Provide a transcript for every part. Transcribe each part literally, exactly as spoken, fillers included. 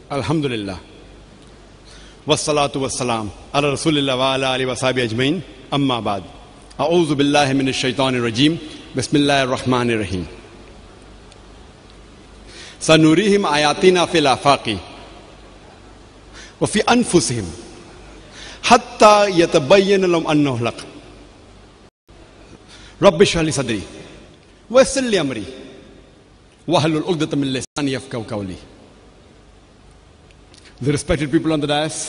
Alhamdulillah. Wassalatu wassalam ala rasulillah wa ala alihi wa sahbihi ajmain. Amma ba'd. A'udhu billahi minash shaitanir rajim. Bismillahir rahmanir rahim. Sanurihim ayatina fil afaqi wa fi anfusihim hatta yatabayyana lahum annahu al-haq. Rabbi shrah li sadri wa yassir li amri wahlul 'uqdatam min lisani yafqahu qawli. The respected people on the dais,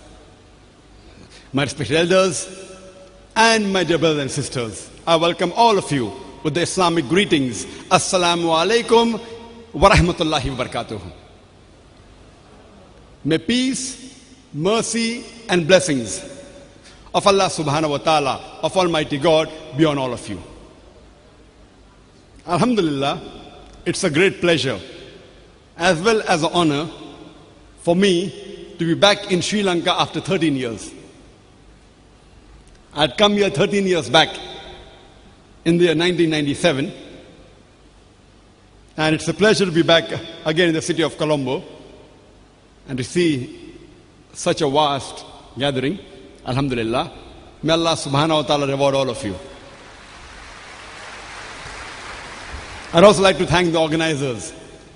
my respected elders, and my dear brothers and sisters, I welcome all of you with the Islamic greetings. Assalamu alaikum wa rahmatullahi wa barakatuh. May peace, mercy, and blessings of Allah subhanahu wa ta'ala, of Almighty God, be on all of you. Alhamdulillah, it's a great pleasure as well as an honor for me to be back in Sri Lanka after thirteen years. I'd come here thirteen years back in the year nineteen ninety-seven, and it's a pleasure to be back again in the city of Colombo and to see such a vast gathering. Alhamdulillah. May Allah subhanahu wa ta'ala reward all of you. I'd also like to thank the organizers,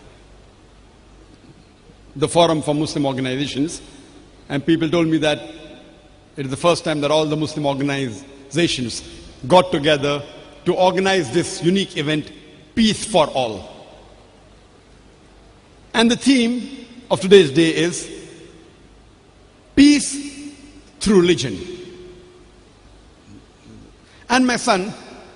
the Forum for Muslim Organizations, and people told me that it is the first time that all the Muslim organizations got together to organize this unique event, Peace for All. And the theme of today's day is Peace through Religion. And my son,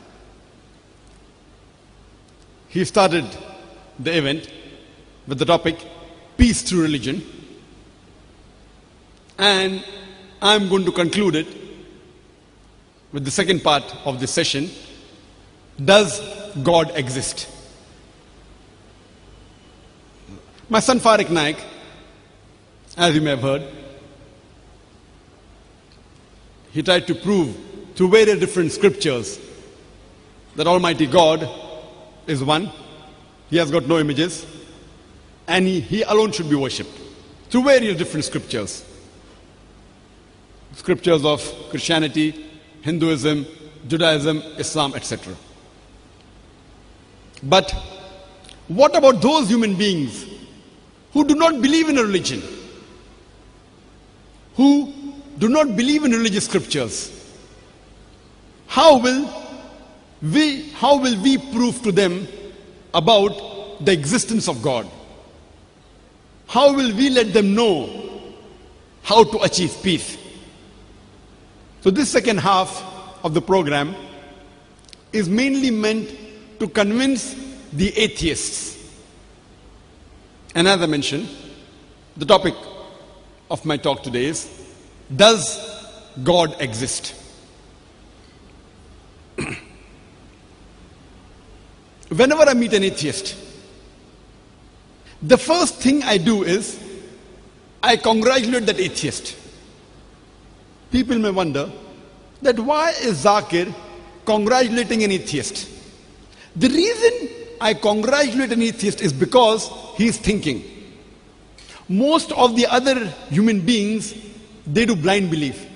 he started the event with the topic Peace through Religion, and I'm going to conclude it with the second part of this session. Does God exist? My son Farik Naik, as you may have heard, he tried to prove through various different scriptures that Almighty God is one. He has got no images, and he, he alone should be worshipped through various different scriptures. Scriptures of Christianity, Hinduism, Judaism, Islam, et cetera. But what about those human beings who do not believe in a religion, who do not believe in religious scriptures? How will we, how will we prove to them about the existence of God? How will we let them know how to achieve peace? So this second half of the program is mainly meant to convince the atheists. And as I mentioned, the topic of my talk today is, does God exist? Whenever I meet an atheist, the first thing I do is, I congratulate that atheist. People may wonder that why is Zakir congratulating an atheist? The reason I congratulate an atheist is because he is thinking. Most of the other human beings, they do blind belief.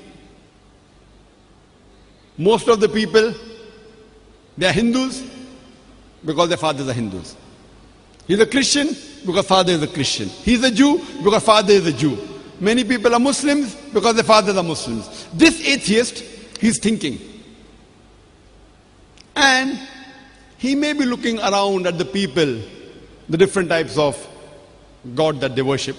Most of the people, they are Hindus because their fathers are Hindus. He's a Christian because father is a Christian. He's a Jew because father is a Jew. Many people are Muslims because their fathers are Muslims. This atheist, he's thinking. And he may be looking around at the people, the different types of God that they worship.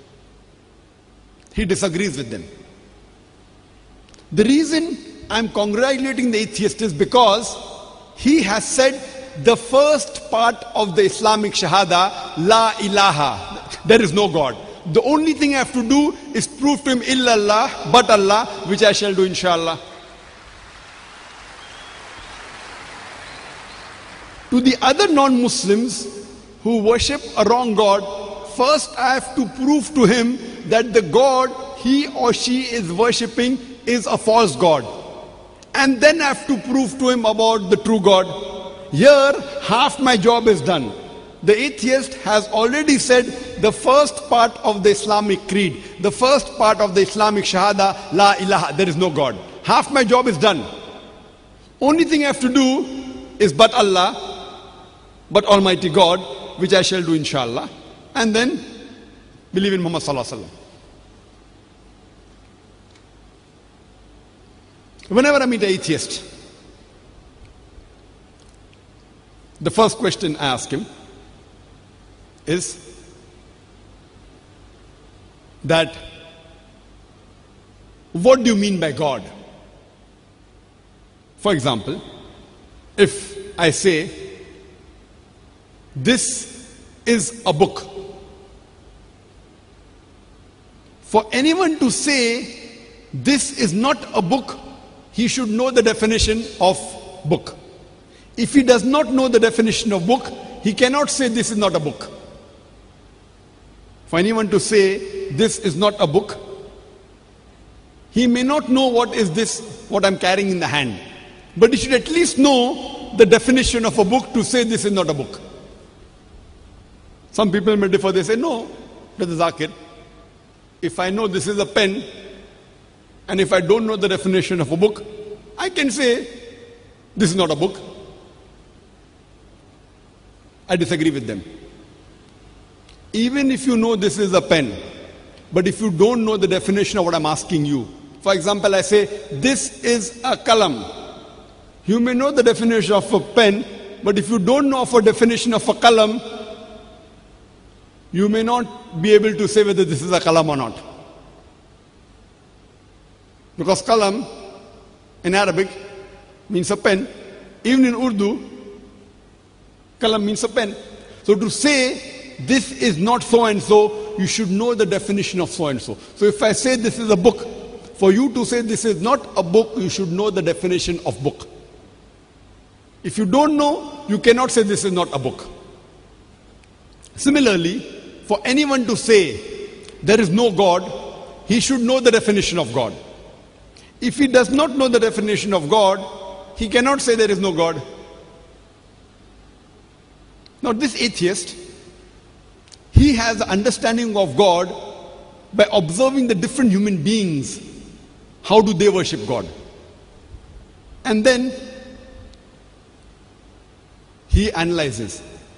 He disagrees with them. The reason I'm congratulating the atheist is because he has said the first part of the Islamic Shahada, La ilaha. There is no God. The only thing I have to do is prove to him illallah, but Allah, which I shall do inshallah. To the other non-Muslims who worship a wrong God, first I have to prove to him that the God he or she is worshipping is a false God. And then I have to prove to him about the true God. Here, half my job is done. the atheist has already said the first part of the Islamic creed, the first part of the Islamic Shahada, La ilaha, there is no God. Half my job is done. Only thing I have to do is but Allah, but Almighty God, which I shall do inshallah, and then believe in Muhammad Sallallahu Alaihi Wasallam. Whenever I meet an atheist, the first question I ask him is that, what do you mean by God? For example, if I say, this is a book. For anyone to say, this is not a book, he should know the definition of book. If he does not know the definition of book, he cannot say this is not a book. For anyone to say this is not a book, he may not know what is this, what I'm carrying in the hand. But he should at least know the definition of a book to say this is not a book. Some people may differ, they say, no, Brother Zakir, if I know this is a pen, and if I don't know the definition of a book, I can say this is not a book. I disagree with them. Even if you know this is a pen, but if you don't know the definition of what I'm asking you, for example, I say, this is a kalam. You may know the definition of a pen, but if you don't know of a definition of a kalam, you may not be able to say whether this is a kalam or not. Because kalam in Arabic means a pen. Even in Urdu, kalam means a pen. So to say this is not so and so, you should know the definition of so and so. So if I say this is a book, for you to say this is not a book, you should know the definition of book. If you don't know, you cannot say this is not a book. Similarly, for anyone to say there is no God, he should know the definition of God. If he does not know the definition of God, he cannot say there is no God. Now this atheist, he has an understanding of God by observing the different human beings. How do they worship God? And then he analyzes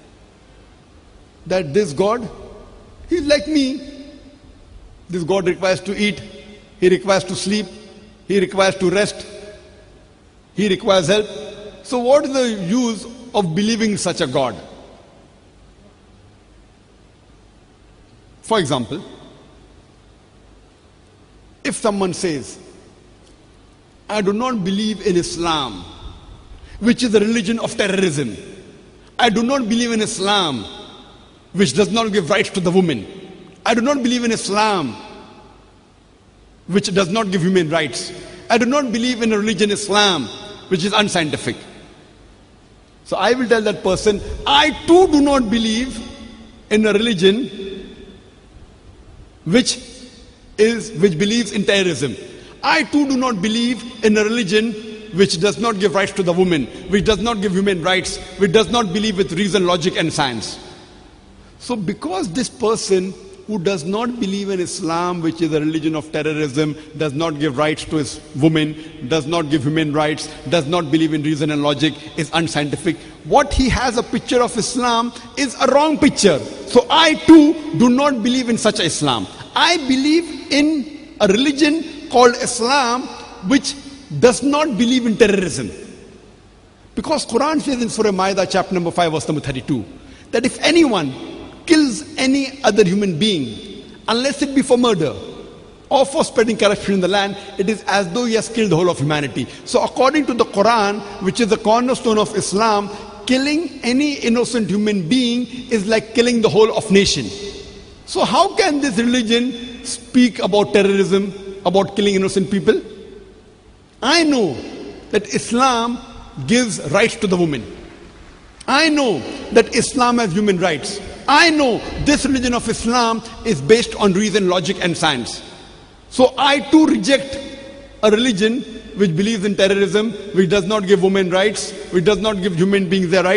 that this God, he's like me. This God requires to eat, he requires to sleep, he requires to rest, he requires help. So what is the use of believing in such a God? For example, if someone says, I do not believe in Islam, which is a religion of terrorism. I do not believe in Islam, which does not give rights to the woman. I do not believe in Islam, which does not give human rights. I do not believe in a religion, Islam, which is unscientific. So I will tell that person, I too do not believe in a religion which is which believes in terrorism. I too do not believe in a religion which does not give rights to the woman, which does not give human rights, which does not believe with reason, logic and science. So because this person who does not believe in Islam, which is a religion of terrorism, does not give rights to his woman, does not give human rights, does not believe in reason and logic, is unscientific, what he has a picture of Islam is a wrong picture. So I too do not believe in such a Islam. I believe in a religion called Islam, which does not believe in terrorism. Because Quran says in Surah Ma'idah chapter number five verse number thirty-two, that if anyone kills any other human being, unless it be for murder or for spreading corruption in the land, it is as though he has killed the whole of humanity. So according to the Quran, which is the cornerstone of Islam, killing any innocent human being is like killing the whole of nation. So how can this religion speak about terrorism, about killing innocent people? I know that Islam gives rights to the woman. I know that Islam has human rights. I know this religion of Islam is based on reason, logic and science. So I too reject a religion which believes in terrorism, which does not give women rights, which does not give human beings their rights.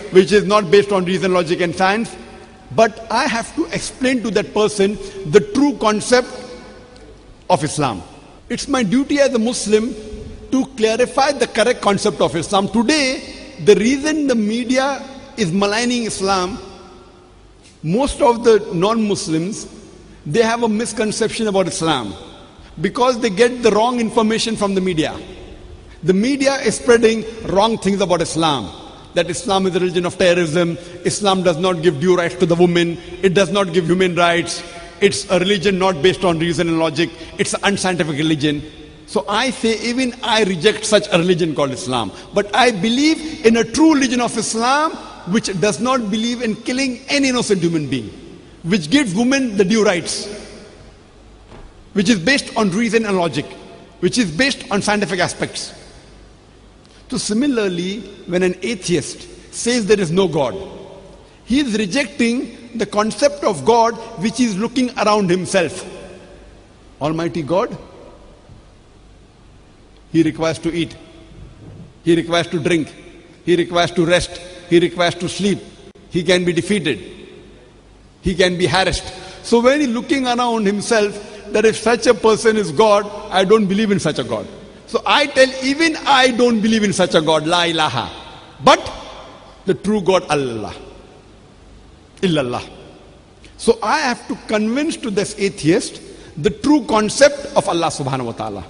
which is not based on reason, logic and science. But I have to explain to that person the true concept of Islam. It's my duty as a Muslim to clarify the correct concept of Islam. Today, the reason the media is maligning Islam, most of the non-Muslims, they have a misconception about Islam because they get the wrong information from the media. The media is spreading wrong things about Islam. That Islam is a religion of terrorism, Islam does not give due rights to the woman, it does not give human rights, it's a religion not based on reason and logic, it's an unscientific religion. So I say even I reject such a religion called Islam. But I believe in a true religion of Islam which does not believe in killing any innocent human being, which gives women the due rights, which is based on reason and logic, which is based on scientific aspects. So similarly, when an atheist says there is no God, he is rejecting the concept of God which is looking around himself. Almighty God, he requires to eat, he requires to drink, he requires to rest, he requires to sleep, he can be defeated, he can be harassed. So when he's looking around himself, that if such a person is God, I don't believe in such a God. So I tell, even I don't believe in such a God, La ilaha. But the true God, Allah. Illallah. So I have to convince to this atheist the true concept of Allah subhanahu wa ta'ala.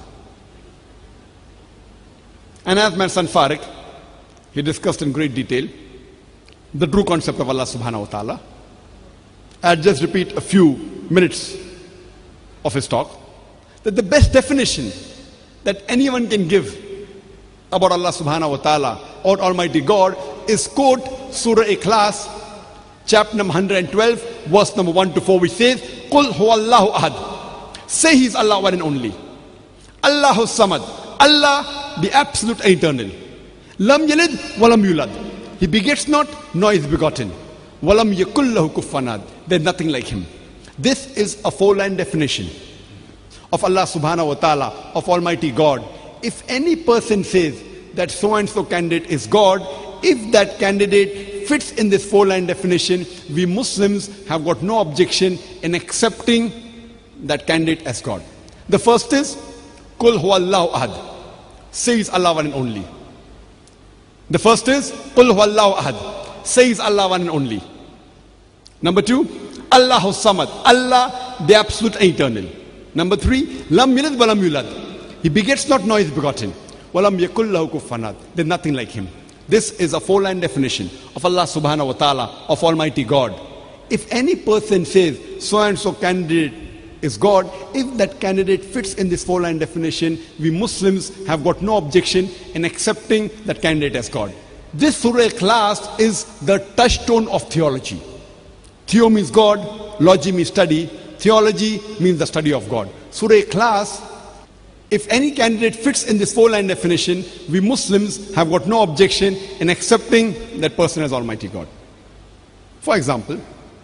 And as my son Farik, he discussed in great detail the true concept of Allah subhanahu wa ta'ala. I'll just repeat a few minutes of his talk. That the best definition that anyone can give about Allah subhanahu wa ta'ala or Almighty God is quote Surah Ikhlas, chapter number one hundred twelve, verse number one to four, which says, Qul huwallahu ahad. Say He is Allah one and only. Allahu samad. Allah, the absolute eternal. Lam yalid walam yulad. He begets not, nor is begotten. Walam yakul lahu kufuwan ahad. There is nothing like Him. This is a four-line definition of Allah subhanahu wa ta'ala, of Almighty God. If any person says that so and so candidate is God, if that candidate fits in this four-line definition, we Muslims have got no objection in accepting that candidate as God. The first is Qul huwallahu ahad. Says Allah one and only. The first is Qul huwallahu ahad. Says Allah one and only. Number two, Allahu samad. Allah, the absolute eternal. Number three, Lam yalid walam yulad. He begets not, nor is begotten. Walam yakul lahu kufuwan ahad. There is nothing like Him. This is a four-line definition of Allah subhanahu wa ta'ala, of Almighty God. If any person says so and so candidate is God, if that candidate fits in this four-line definition, we Muslims have got no objection in accepting that candidate as God. This Surah Ikhlas is the touchstone of theology. Theo means God, logy means study, theology means the study of God. Surah Ikhlas, if any candidate fits in this four-line definition, we Muslims have got no objection in accepting that person as Almighty God. For example,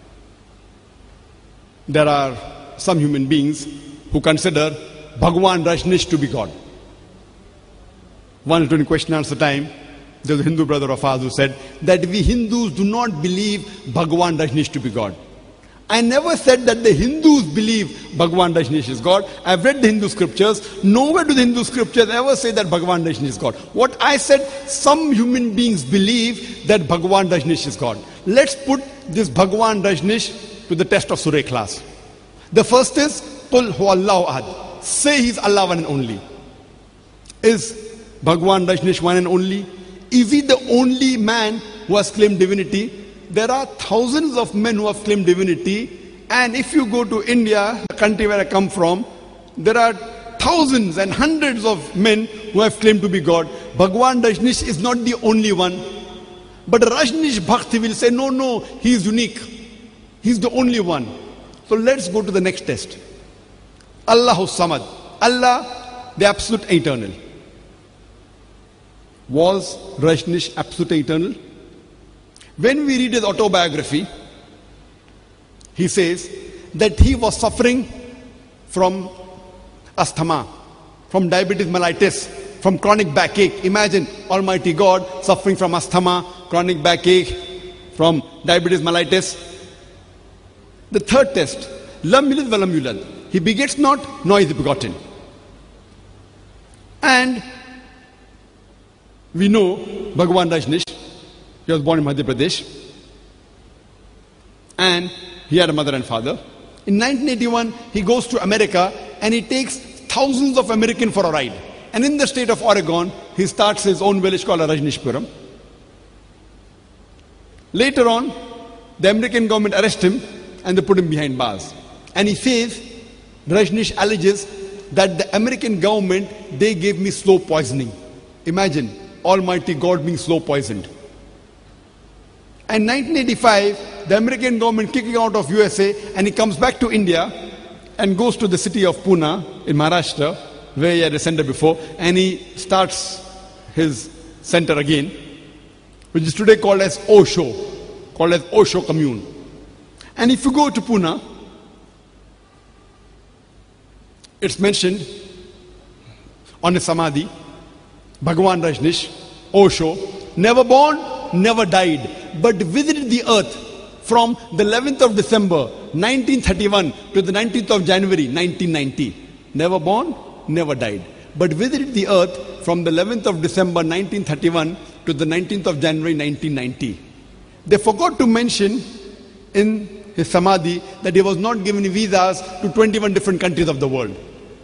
there are some human beings who consider Bhagwan Rajneesh to be God. Once during question and answer time, there was a Hindu brother of ours who said that we Hindus do not believe Bhagwan Rajneesh to be God. I never said that the Hindus believe Bhagwan Rajneesh is God. I've read the Hindu scriptures. Nowhere do the Hindu scriptures ever say that Bhagwan Rajneesh is God. What I said, some human beings believe that Bhagwan Rajneesh is God. Let's put this Bhagwan Rajneesh to the test of Surah Ikhlas. The first is Qul huwallahu ahad. Say He is Allah one and only. Is Bhagwan Rajneesh one and only? Is He the only man who has claimed divinity? There are thousands of men who have claimed divinity, and if you go to India, the country where I come from, there are thousands and hundreds of men who have claimed to be God. Bhagwan Rajneesh is not the only one. But Rajneesh Bhakti will say, no, no, he is unique. He is the only one. So let's go to the next test. Allahu Samad. Allah, the absolute eternal. Was Rajneesh absolute eternal? When we read his autobiography, he says that he was suffering from asthma, from diabetes mellitus, from chronic backache. Imagine Almighty God suffering from asthma, chronic backache, from diabetes mellitus. The third test, lam yalid wa lam yulad. He begets not, nor is he begotten. And we know Bhagwan Rajneesh, he was born in Madhya Pradesh, and he had a mother and father. In nineteen eighty-one, he goes to America and he takes thousands of Americans for a ride. And in the state of Oregon, he starts his own village called Rajneeshpuram. Later on, the American government arrests him and they put him behind bars. And he says, Rajneesh alleges that the American government, they gave me slow poisoning. Imagine, Almighty God being slow poisoned. And in nineteen eighty-five, the American government kicked him out of U S A and he comes back to India and goes to the city of Pune in Maharashtra, where he had a center before, and he starts his center again, which is today called as Osho, called as Osho Commune. And if you go to Pune, it's mentioned on his Samadhi, Bhagwan Rajneesh, Osho, never born, never died, but visited the earth from the eleventh of December nineteen thirty-one to the nineteenth of January nineteen ninety. Never born, never died, but visited the earth from the eleventh of December nineteen thirty-one to the nineteenth of January nineteen ninety. They forgot to mention in his Samadhi that he was not given visas to twenty-one different countries of the world.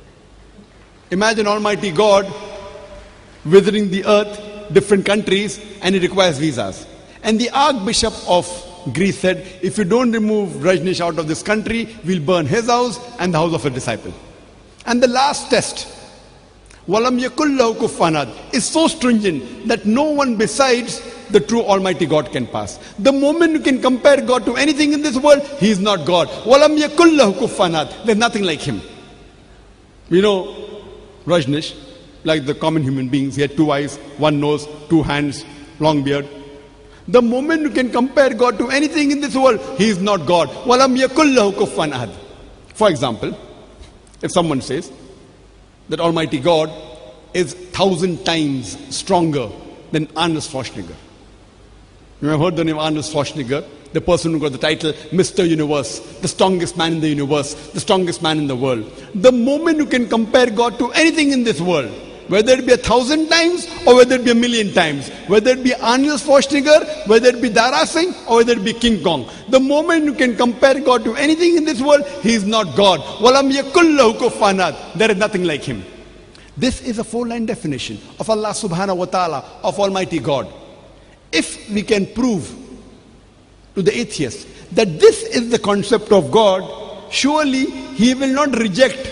Imagine Almighty God visiting the earth, different countries, and he requires visas. And the Archbishop of Greece said, if you don't remove Rajneesh out of this country, we'll burn his house and the house of a disciple. And the last test, Walam yakullahu kufuwan ahad, is so stringent that no one besides the true Almighty God can pass. The moment you can compare God to anything in this world, He is not God. Walam yakullahu kufuwan ahad, there's nothing like Him. We know Rajneesh, like the common human beings, he had two eyes, one nose, two hands, long beard. The moment you can compare God to anything in this world, He is not God. Walam yakullahu kufuwan ahad. For example, if someone says that Almighty God is thousand times stronger than Arnold Schwarzenegger. You have heard the name Arnold Schwarzenegger, the person who got the title Mister Universe, the strongest man in the universe, the strongest man in the world. The moment you can compare God to anything in this world, whether it be a thousand times or whether it be a million times, whether it be Arnold Schwarzenegger, whether it be Dara Singh or whether it be King Kong, the moment you can compare God to anything in this world, He is not God. Walam yakullahu kufuwan ahad, there is nothing like Him. This is a four-line definition of Allah subhanahu wa ta'ala, of Almighty God. If we can prove to the atheist that this is the concept of God, surely he will not reject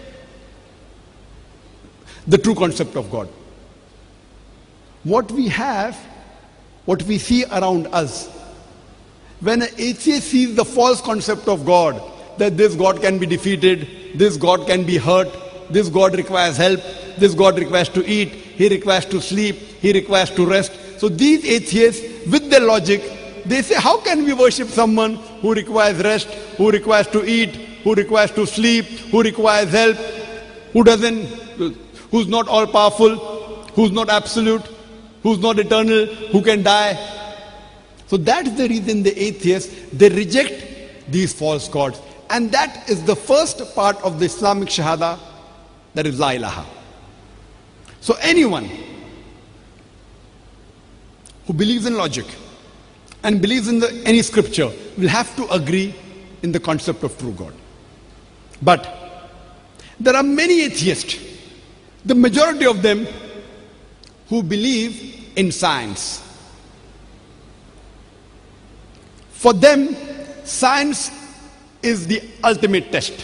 the true concept of God. What we have, what we see around us, when an atheist sees the false concept of God, that this God can be defeated, this God can be hurt, this God requires help, this God requires to eat, He requires to sleep, He requires to rest. So these atheists, with their logic, they say, how can we worship someone who requires rest, who requires to eat, who requires to sleep, who requires help, who doesn't, who's not all powerful, who's not absolute, who's not eternal, who can die? So that's the reason the atheists, they reject these false gods. And that is the first part of the Islamic Shahada, that is La ilaha. So anyone who believes in logic and believes in the, any scripture will have to agree in the concept of true God. But there are many atheists, the majority of them, who believe in science. For them, science is the ultimate test.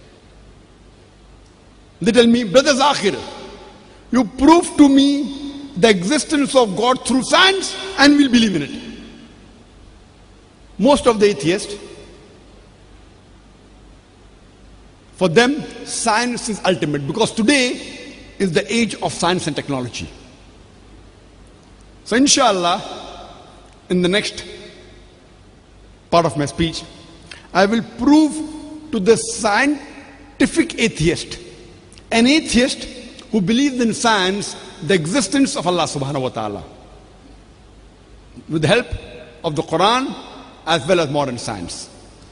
They tell me, Brother Zakir, you prove to me the existence of God through science and we'll believe in it. Most of the atheists, for them, science is ultimate, because today is the age of science and technology. So inshallah, in the next part of my speech, I will prove to the scientific atheist, an atheist who believes in science, the existence of Allah subhanahu wa ta'ala. With the help of the Quran as well as modern science.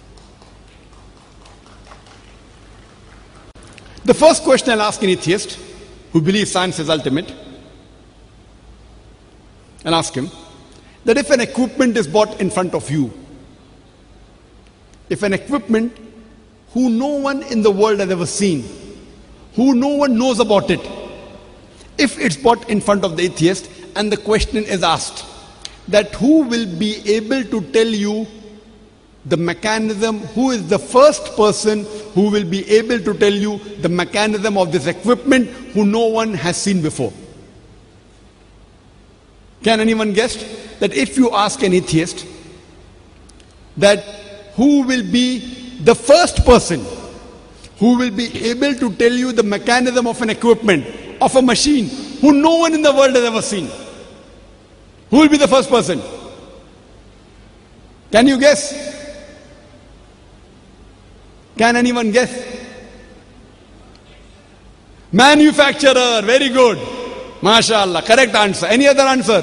The first question I'll ask an atheist who believes science is ultimate, I'll ask him that if an equipment is bought in front of you, if an equipment who no one in the world has ever seen, who no one knows about it, if it's bought in front of the atheist and the question is asked that who will be able to tell you the mechanism, who is the first person who will be able to tell you the mechanism of this equipment who no one has seen before? Can anyone guess that if you ask an atheist that who will be the first person who will be able to tell you the mechanism of an equipment, of a machine who no one in the world has ever seen, who will be the first person? Can you guess? Can anyone guess? Manufacturer. Very good. MashaAllah. Correct answer. Any other answer?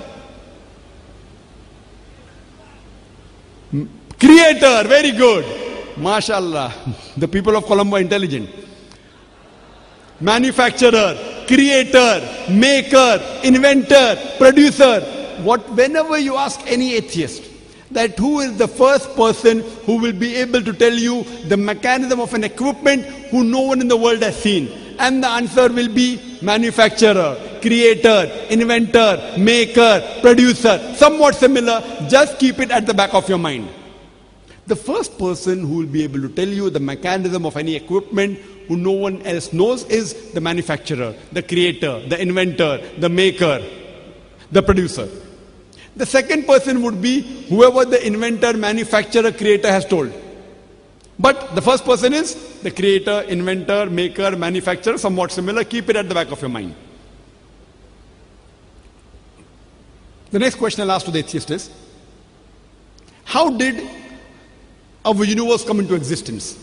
Creator. Very good. MashaAllah. The people of Colombo are intelligent. Manufacturer, creator, maker, inventor, producer. What, whenever you ask any atheist that who is the first person who will be able to tell you the mechanism of an equipment who no one in the world has seen, and the answer will be manufacturer, creator, inventor, maker, producer, somewhat similar, just keep it at the back of your mind. The first person who will be able to tell you the mechanism of any equipment who no one else knows is the manufacturer, the creator, the inventor, the maker, the producer. The second person would be whoever the inventor, manufacturer, creator has told. But the first person is the creator, inventor, maker, manufacturer, somewhat similar. Keep it at the back of your mind. The next question I'll ask to the atheist is, how did our universe come into existence?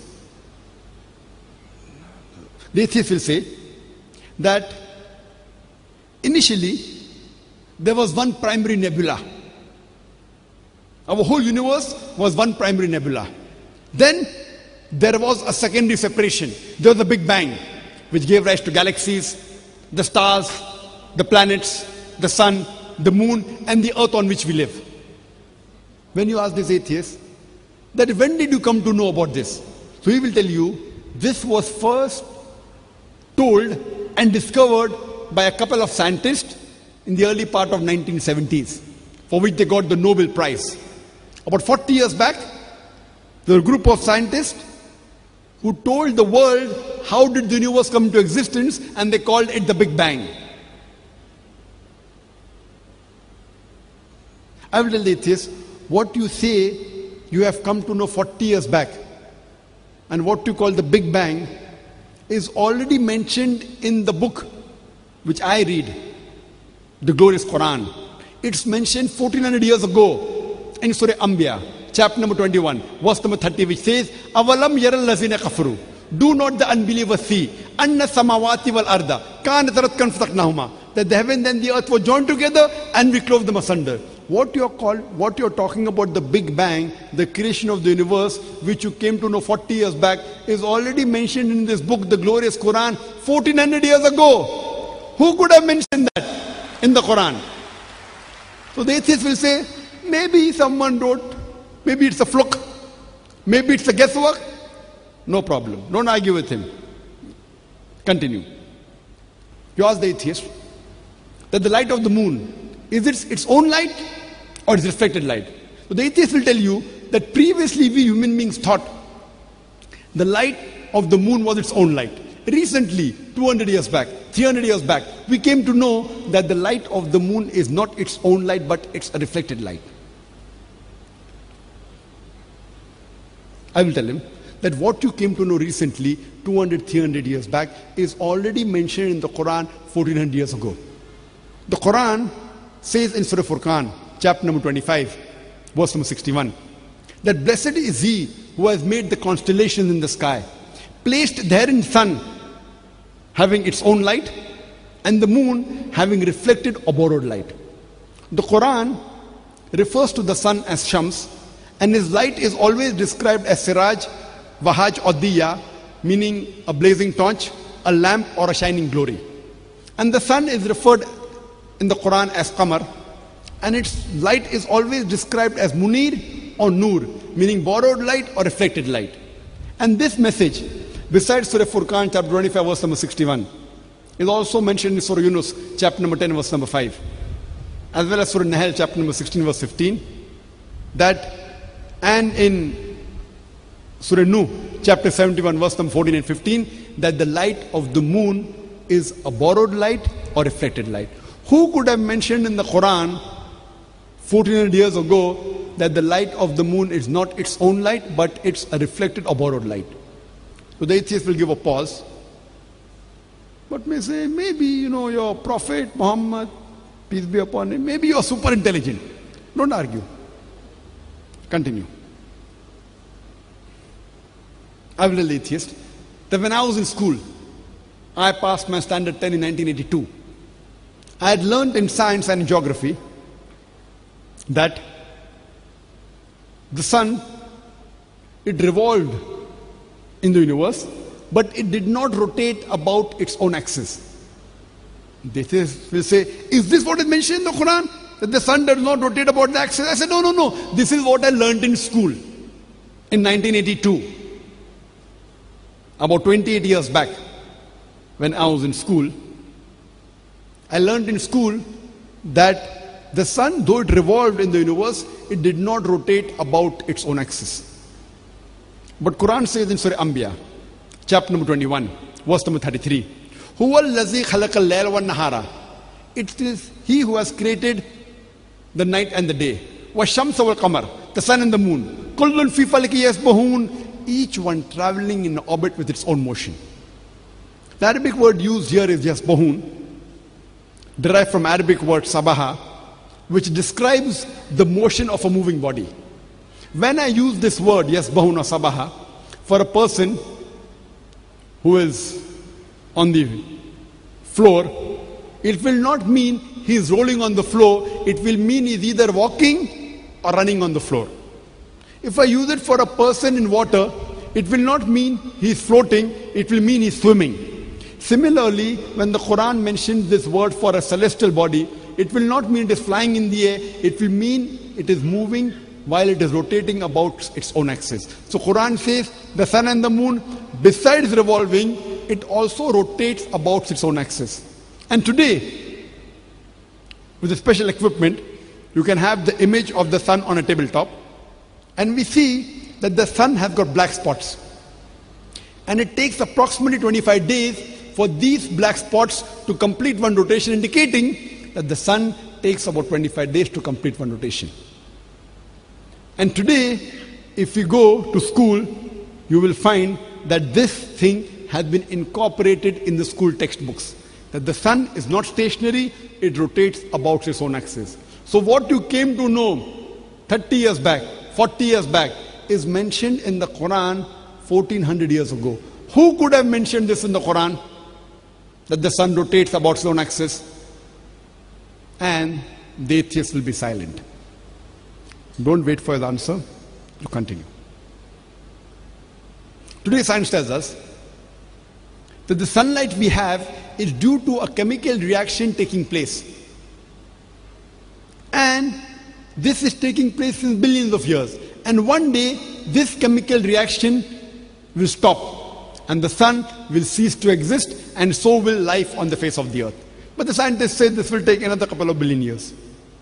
The atheist will say that initially there was one primary nebula. Our whole universe was one primary nebula. Then there was a secondary separation. There was a Big Bang, which gave rise to galaxies, the stars, the planets, the sun, the moon, and the earth on which we live. When you ask this atheist, that when did you come to know about this? So he will tell you, this was first told and discovered by a couple of scientists in the early part of nineteen seventies, for which they got the Nobel Prize. About forty years back, there were a group of scientists who told the world how did the universe come into existence, and they called it the Big Bang. I will tell the atheist, what you say you have come to know forty years back, and what you call the Big Bang, is already mentioned in the book which I read, the glorious Quran. It's mentioned fourteen hundred years ago in Surah Anbiya, chapter number twenty-one, verse number thirty, which says, Avalam yaral lazina kafaru. Do not the unbelievers see anna samawati wal arda kanat ratkan fataknahuma, that the heaven and the earth were joined together and we clove them asunder. What you're called, what you're talking about, the Big Bang, the creation of the universe, which you came to know forty years back, is already mentioned in this book, the glorious Quran, fourteen hundred years ago. Who could have mentioned that in the Quran? So the atheist will say, maybe someone wrote, maybe it's a fluke, maybe it's a guesswork. No problem. Don't argue with him. Continue. You ask the atheist that the light of the moon, is it its own light or is it reflected light? So the atheist will tell you that previously we human beings thought the light of the moon was its own light. Recently, two hundred years back, three hundred years back, we came to know that the light of the moon is not its own light, but it's a reflected light. I will tell him that what you came to know recently, two hundred, three hundred years back, is already mentioned in the Quran fourteen hundred years ago. The Quran says in Surah Furqan, chapter number twenty-five, verse number sixty-one, that blessed is he who has made the constellations in the sky, placed therein sun having its own light, and the moon having reflected or borrowed light. The Quran refers to the sun as Shams, and his light is always described as Siraj, Wahaj or Diya, meaning a blazing torch, a lamp or a shining glory. And the sun is referred in the Quran as Qamar, and its light is always described as Munir or Nur, meaning borrowed light or reflected light. And this message, besides Surah Furqan chapter twenty-five verse number sixty-one, is also mentioned in Surah Yunus chapter number ten verse number five, as well as Surah Nahl chapter number sixteen verse fifteen, that and in Surah Nuh chapter seventy-one verse number fourteen and fifteen, that the light of the moon is a borrowed light or reflected light. Who could have mentioned in the Quran fourteen hundred years ago that the light of the moon is not its own light, but it's a reflected or borrowed light? So the atheist will give a pause, but may say, maybe, you know, your Prophet Muhammad, peace be upon him, maybe you're super intelligent. Don't argue. Continue. I will tell the atheist that when I was in school, I passed my standard ten in nineteen eighty-two. I had learned in science and in geography that the sun, it revolved in the universe, but it did not rotate about its own axis. This is, will say, is this what is mentioned in the Quran? That the sun does not rotate about the axis? I said, no, no, no. This is what I learned in school in nineteen eighty-two. About twenty-eight years back, when I was in school, I learned in school that the sun, though it revolved in the universe, it did not rotate about its own axis. But Quran says in Surah Anbiya, chapter number twenty-one, verse number thirty-three, Huwa allazi khalaqa al-layla wan-nahara. It is He who has created the night and the day. Wash-shamsa wal-qamar, the sun and the moon. Kullun fi falaki yasbahun, each one traveling in orbit with its own motion. The Arabic word used here is yasbahun, derived from Arabic word sabaha, which describes the motion of a moving body. When I use this word yasbahun or sabaha for a person who is on the floor, it will not mean he is rolling on the floor. It will mean he is either walking or running on the floor. If I use it for a person in water, it will not mean he is floating, it will mean he is swimming. Similarly, when the Quran mentions this word for a celestial body, it will not mean it is flying in the air, it will mean it is moving while it is rotating about its own axis. So Quran says the sun and the moon, besides revolving, it also rotates about its own axis. And today, with the special equipment, you can have the image of the sun on a tabletop, and we see that the sun has got black spots. And it takes approximately twenty-five days for these black spots to complete one rotation, indicating that the sun takes about twenty-five days to complete one rotation. And today, if you go to school, you will find that this thing has been incorporated in the school textbooks. That the sun is not stationary, it rotates about its own axis. So what you came to know thirty years back, forty years back, is mentioned in the Quran fourteen hundred years ago. Who could have mentioned this in the Quran? That the sun rotates about its own axis? And the atheist will be silent. Don't wait for his answer. You continue. Today science tells us that the sunlight we have is due to a chemical reaction taking place. And this is taking place in billions of years. And one day, this chemical reaction will stop. And the sun will cease to exist, and so will life on the face of the earth. But the scientists say this will take another couple of billion years.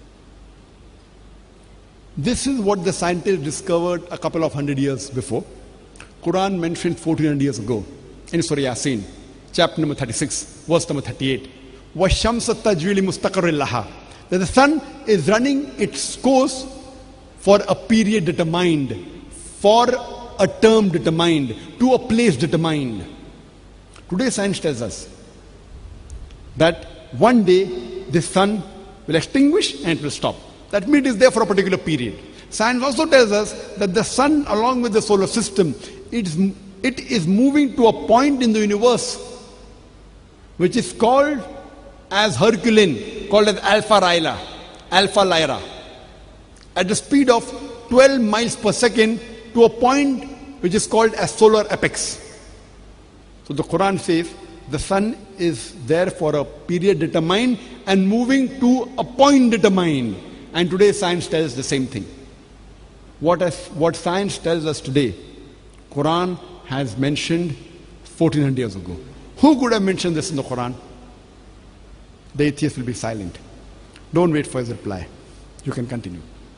This is what the scientists discovered a couple of hundred years before. Quran mentioned fourteen hundred years ago in Surah Yasin, chapter number thirty-six, verse number thirty-eight. وَالشَّمْسَ تَجْرِي لِمُسْتَقَرٍ لَهَا. That the sun is running its course for a period determined, for a term determined, to a place determined. Today science tells us that one day the sun will extinguish and it will stop. That means it is there for a particular period. Science also tells us that the sun, along with the solar system, it is, it is moving to a point in the universe which is called as Herculean, called as Alpha Lyra, Alpha Lyra. at the speed of twelve miles per second to a point which is called as solar apex. So the Quran says the sun is there for a period determined and moving to a point determined. And today science tells the same thing. What, has, what science tells us today, Quran has mentioned fourteen hundred years ago. Who could have mentioned this in the Quran? The atheist will be silent. Don't wait for his reply. You can continue.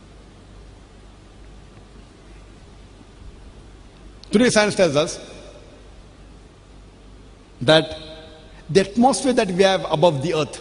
Today science tells us that the atmosphere that we have above the earth,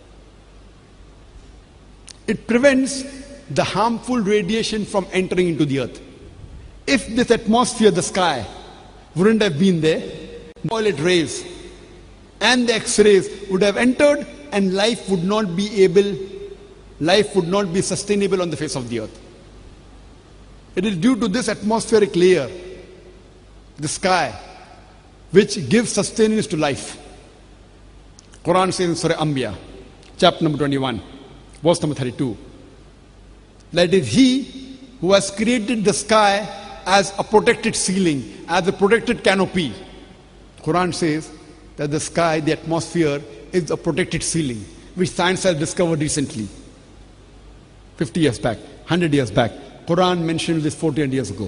it prevents the harmful radiation from entering into the earth. If this atmosphere, the sky, wouldn't have been there, the violet rays and the X-rays would have entered and life would not be able, life would not be sustainable on the face of the earth. It is due to this atmospheric layer, the sky, which gives sustenance to life. Quran says in Surah Anbiya, chapter number twenty-one, verse number thirty-two, that it is He who has created the sky as a protected ceiling, as a protected canopy. Quran says that the sky, the atmosphere, is a protected ceiling, which science has discovered recently. fifty years back, one hundred years back. Quran mentioned this forty years ago.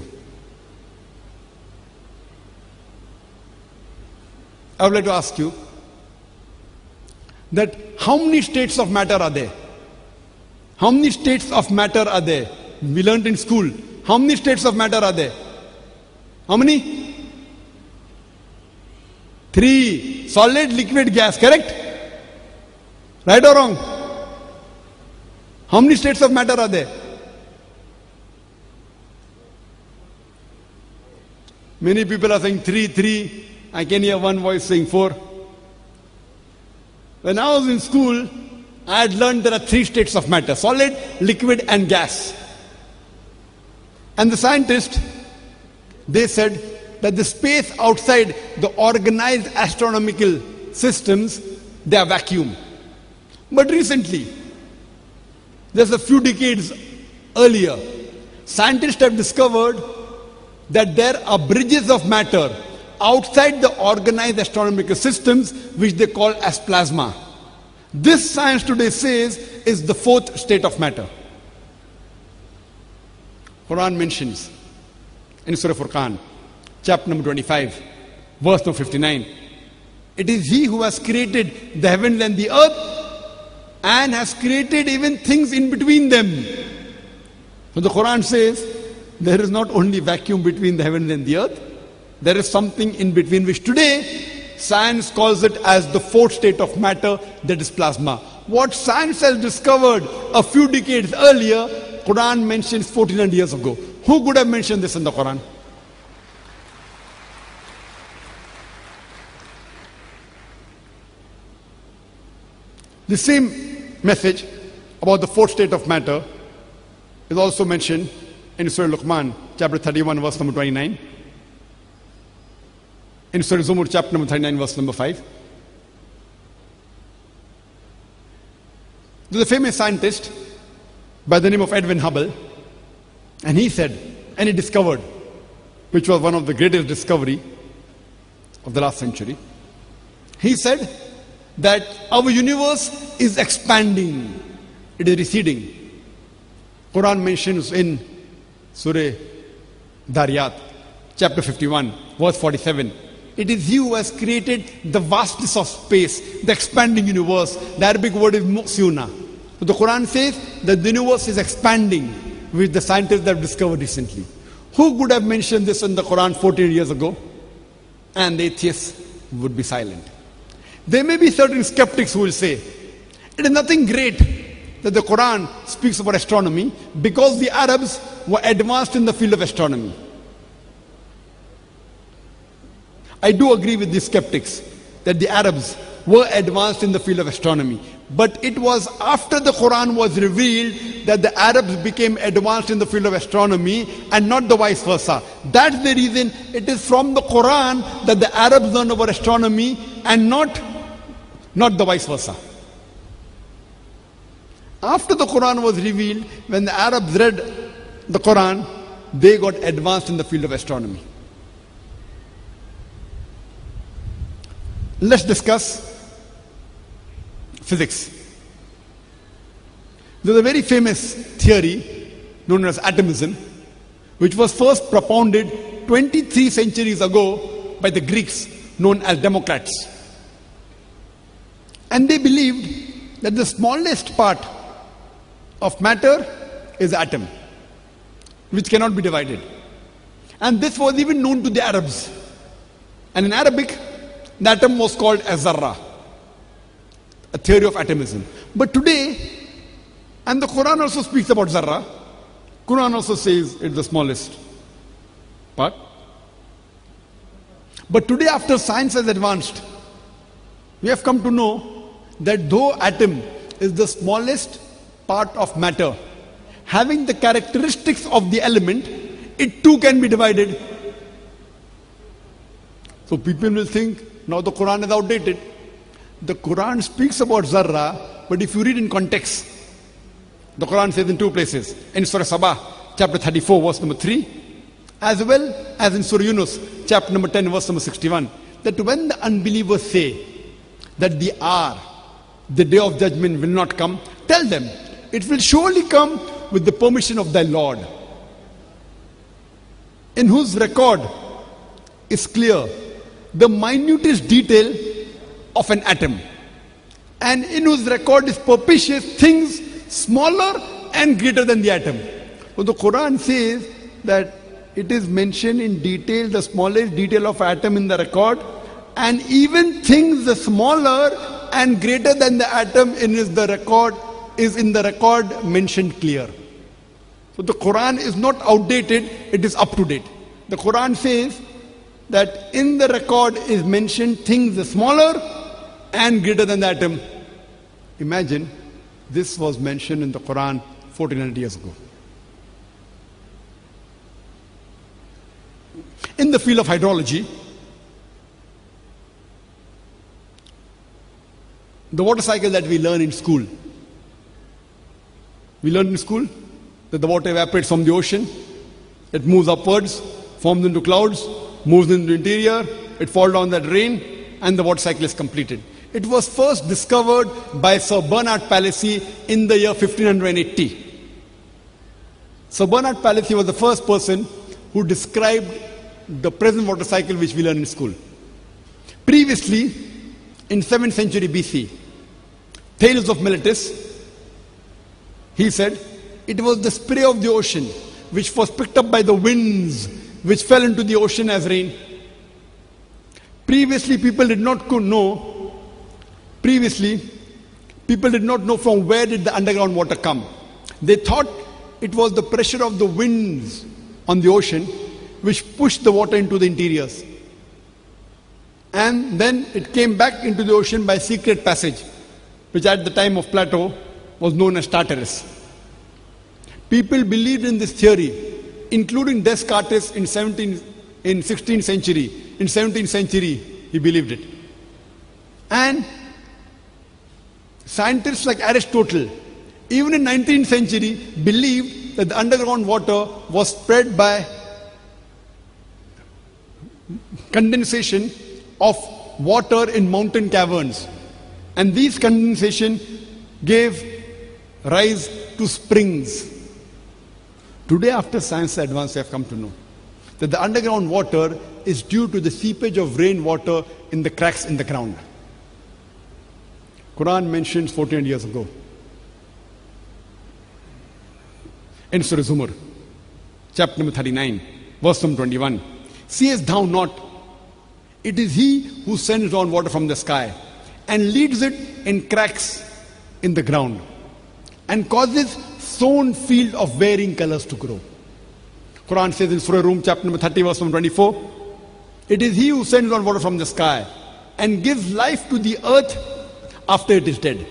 I would like to ask you that how many states of matter are there? How many states of matter are there? We learned in school. How many states of matter are there? How many? Three. Solid, liquid, gas. Correct? Right or wrong? How many states of matter are there? Many people are saying three, three. I can hear one voice saying four. When I was in school, I had learned there are three states of matter: solid, liquid and gas. And the scientists, they said that the space outside the organized astronomical systems, they are vacuum. But recently, just a few decades earlier, scientists have discovered that there are bridges of matter outside the organized astronomical systems, which they call as plasma. This science today says is the fourth state of matter. Quran mentions in Surah Furqan, chapter number twenty-five, verse number fifty-nine, it is He who has created the heaven and the earth and has created even things in between them. So the Quran says there is not only vacuum between the heaven and the earth, there is something in between, which today science calls it as the fourth state of matter, that is plasma. What science has discovered a few decades earlier, Quran mentions fourteen hundred years ago. Who could have mentioned this in the Quran? The same message about the fourth state of matter is also mentioned in Surah Luqman, chapter thirty-one, verse number twenty-nine. In Surah Zumur, chapter number thirty-nine, verse number five. There's a famous scientist by the name of Edwin Hubble, and he said, and he discovered, which was one of the greatest discovery of the last century. He said that our universe is expanding, it is receding. Quran mentions in Surah Dariyat, chapter fifty-one, verse forty-seven. It is He who has created the vastness of space, the expanding universe. The Arabic word is mu'siyuna. So the Quran says that the universe is expanding, which the scientists have discovered recently. Who could have mentioned this in the Quran fourteen years ago? And the atheists would be silent. There may be certain skeptics who will say, it is nothing great that the Quran speaks about astronomy because the Arabs were advanced in the field of astronomy. I do agree with these skeptics that the Arabs were advanced in the field of astronomy. But it was after the Quran was revealed that the Arabs became advanced in the field of astronomy and not the vice versa. That's the reason it is from the Quran that the Arabs learn about astronomy and not, not the vice versa. After the Quran was revealed, when the Arabs read the Quran, they got advanced in the field of astronomy. Let's discuss physics. There's a very famous theory known as atomism, which was first propounded twenty-three centuries ago by the Greeks, known as Democrats. And they believed that the smallest part of matter is the atom, which cannot be divided. And this was even known to the Arabs. And in Arabic, the atom was called as zarra, a theory of atomism. But today, and the Quran also speaks about zarra, Quran also says it's the smallest part. But today, after science has advanced, we have come to know that though atom is the smallest part of matter, having the characteristics of the element, it too can be divided. So people will think, now the Quran is outdated. The Quran speaks about zarra, but if you read in context, the Quran says in two places, in Surah Sabah, chapter thirty-four, verse number three, as well as in Surah Yunus, chapter number ten, verse number sixty-one, that when the unbelievers say that the hour, the day of judgment will not come, tell them, it will surely come with the permission of thy Lord, in whose record is clear the minutest detail of an atom, and in whose record is propitious things smaller and greater than the atom. So the Quran says that it is mentioned in detail, the smallest detail of atom in the record, and even things the smaller and greater than the atom in is the record is in the record mentioned clear. So the Quran is not outdated, it is up to date. The Quran says that in the record is mentioned things the smaller and greater than the atom. Imagine this was mentioned in the Quran fourteen hundred years ago. In the field of hydrology, the water cycle that we learn in school, we learn in school that the water evaporates from the ocean, it moves upwards, forms into clouds, moves into the interior, it falls down that rain, and the water cycle is completed. It was first discovered by Sir Bernard Palissy in the year fifteen eighty. Sir Bernard Palissy was the first person who described the present water cycle which we learn in school. Previously, in seventh century B C, Thales of Miletus, he said, it was the spray of the ocean which was picked up by the winds which fell into the ocean as rain. Previously, people did not know, previously, people did not know from where did the underground water come. They thought it was the pressure of the winds on the ocean which pushed the water into the interiors. And then it came back into the ocean by secret passage, which at the time of Plato was known as Tartarus. People believed in this theory, including Descartes in seventeenth, in sixteenth century. In seventeenth century, he believed it. And scientists like Aristotle, even in nineteenth century, believed that the underground water was spread by condensation of water in mountain caverns. And these condensation gave rise to springs. Today, after science advance, we have come to know that the underground water is due to the seepage of rainwater in the cracks in the ground. Quran mentions fourteen hundred years ago. In Surah Zumar, chapter number thirty-nine, verse number twenty-one. Seest thou not, it is he who sends down water from the sky and leads it in cracks in the ground and causes sown field of varying colors to grow. Quran says in Surah Rum, chapter number thirty, verse number twenty-four, it is he who sends down water from the sky and gives life to the earth after it is dead.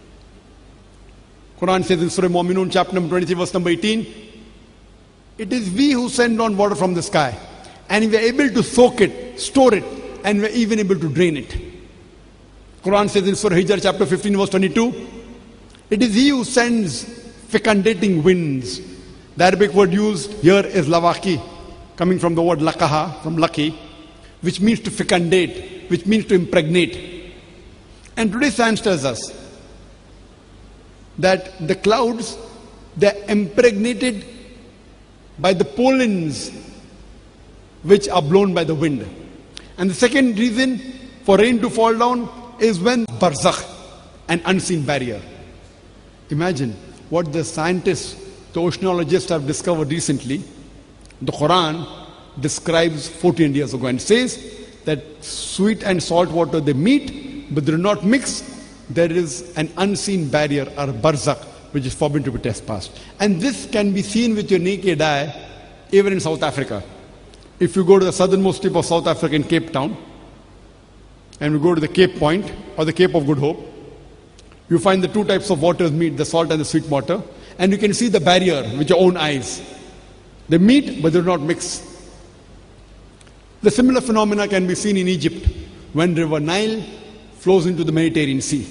Quran says in Surah Mu'minun, chapter number twenty-three, verse number eighteen, it is we who send down water from the sky, and we are able to soak it, store it, and we are even able to drain it. Quran says in Surah Hijr, chapter fifteen, verse twenty-two, It is He who sends fecundating winds. The Arabic word used here is lawaki, coming from the word lakaha, from lucky, which means to fecundate, which means to impregnate. And today science tells us that the clouds, they are impregnated by the pollens which are blown by the wind. And the second reason for rain to fall down is when barzakh, an unseen barrier. Imagine what the scientists, the oceanologists have discovered recently. The Quran describes fourteen years ago and says that sweet and salt water, they meet, but they do not mix. There is an unseen barrier, or barzakh, which is forbidden to be trespassed. And this can be seen with your naked eye, even in South Africa. If you go to the southernmost tip of South Africa in Cape Town, and we go to the Cape Point, or the Cape of Good Hope, you find the two types of waters meet, the salt and the sweet water, and you can see the barrier with your own eyes. They meet, but they do not mix. The similar phenomena can be seen in Egypt, when River Nile flows into the Mediterranean Sea,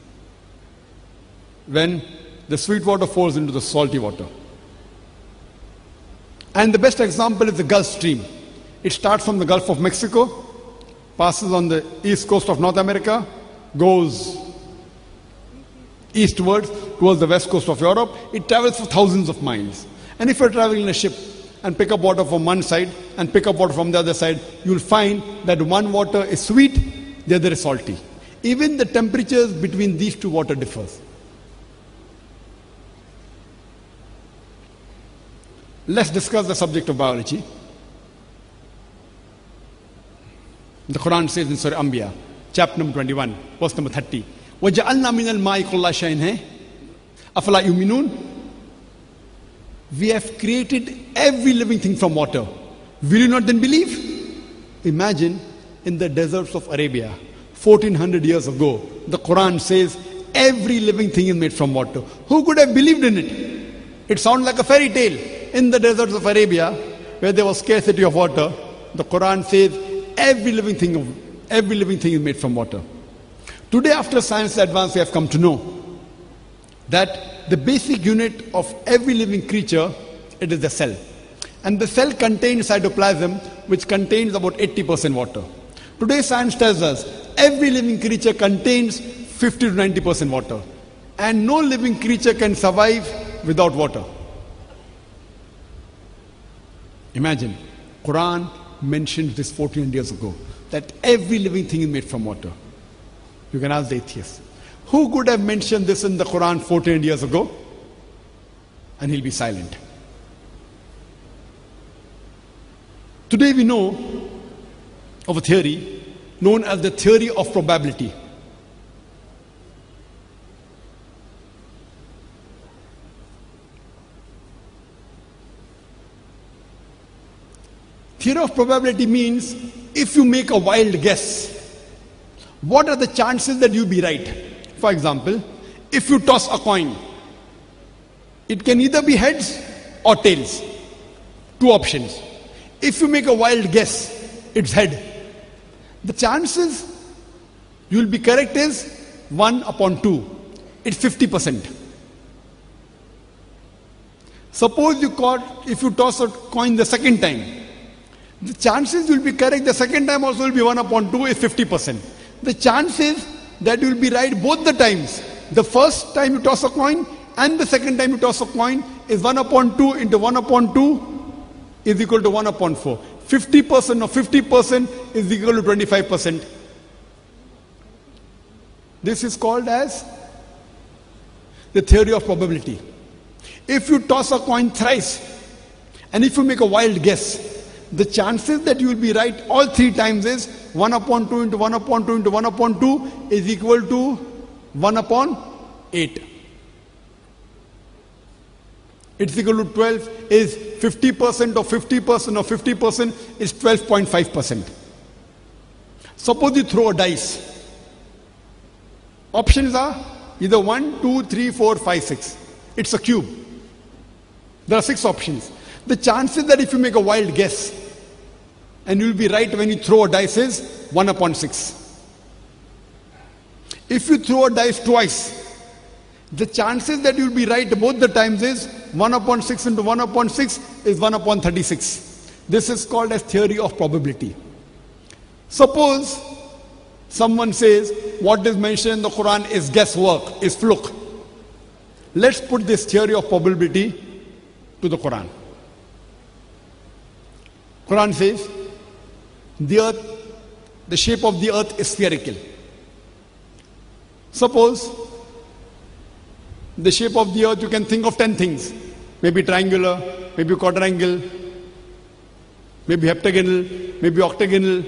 when the sweet water falls into the salty water. And the best example is the Gulf Stream. It starts from the Gulf of Mexico, passes on the east coast of North America, goes eastwards towards the west coast of Europe. It travels for thousands of miles. And if you're traveling in a ship and pick up water from one side and pick up water from the other side, you'll find that one water is sweet, the other is salty. Even the temperatures between these two water differs. Let's discuss the subject of biology. The Quran says in Surah Anbiya, chapter number twenty-one, verse number thirty, وَجَعَلْنَا مِنَ الْمَاءِ كُلَّ شَيْءٍ hai أَفَلَا يُؤْمِنُونَ. We have created every living thing from water. Will you not then believe? Imagine in the deserts of Arabia, fourteen hundred years ago, the Quran says every living thing is made from water. Who could have believed in it? It sounds like a fairy tale. In the deserts of Arabia, where there was scarcity of water, the Quran says every living thing of, every living thing is made from water. Today, after science advance, we have come to know that the basic unit of every living creature, it is the cell. And the cell contains cytoplasm, which contains about eighty percent water. Today, science tells us every living creature contains fifty to ninety percent water. And no living creature can survive without water. Imagine, Quran mentioned this fourteen years ago, that every living thing is made from water. You can ask the atheist, who could have mentioned this in the Quran fourteen years ago? And he'll be silent. Today we know of a theory known as the theory of probability. Theory of probability means if you make a wild guess, what are the chances that you'll be right? For example, if you toss a coin, it can either be heads or tails. Two options. If you make a wild guess, it's head. The chances you'll be correct is one upon two. It's fifty percent. Suppose you caught, if you toss a coin the second time, the chances you'll be correct the second time also will be one upon two is fifty percent. The chances that you'll be right both the times, the first time you toss a coin and the second time you toss a coin, is one upon two into one upon two is equal to one upon four. fifty percent of fifty percent is equal to twenty-five percent. This is called as the theory of probability. If you toss a coin thrice and if you make a wild guess, the chances that you will be right all three times is one upon two into one upon two into one upon two is equal to one upon eight. It's equal to twelve is fifty percent of fifty percent of fifty percent is twelve point five percent. Suppose you throw a dice. Options are either one, two, three, four, five, six. It's a cube. There are six options. The chances that if you make a wild guess and you'll be right when you throw a dice is one upon six. If you throw a dice twice The chances that you'll be right both the times is one upon six into one upon six is one upon thirty-six. This is called as theory of probability. Suppose someone says what is mentioned in the Quran is guesswork, is fluke. Let's put this theory of probability to the Quran. Quran says the earth, the shape of the earth is spherical. Suppose the shape of the earth, you can think of ten things. Maybe triangular, maybe quadrangle, maybe heptagonal, maybe octagonal.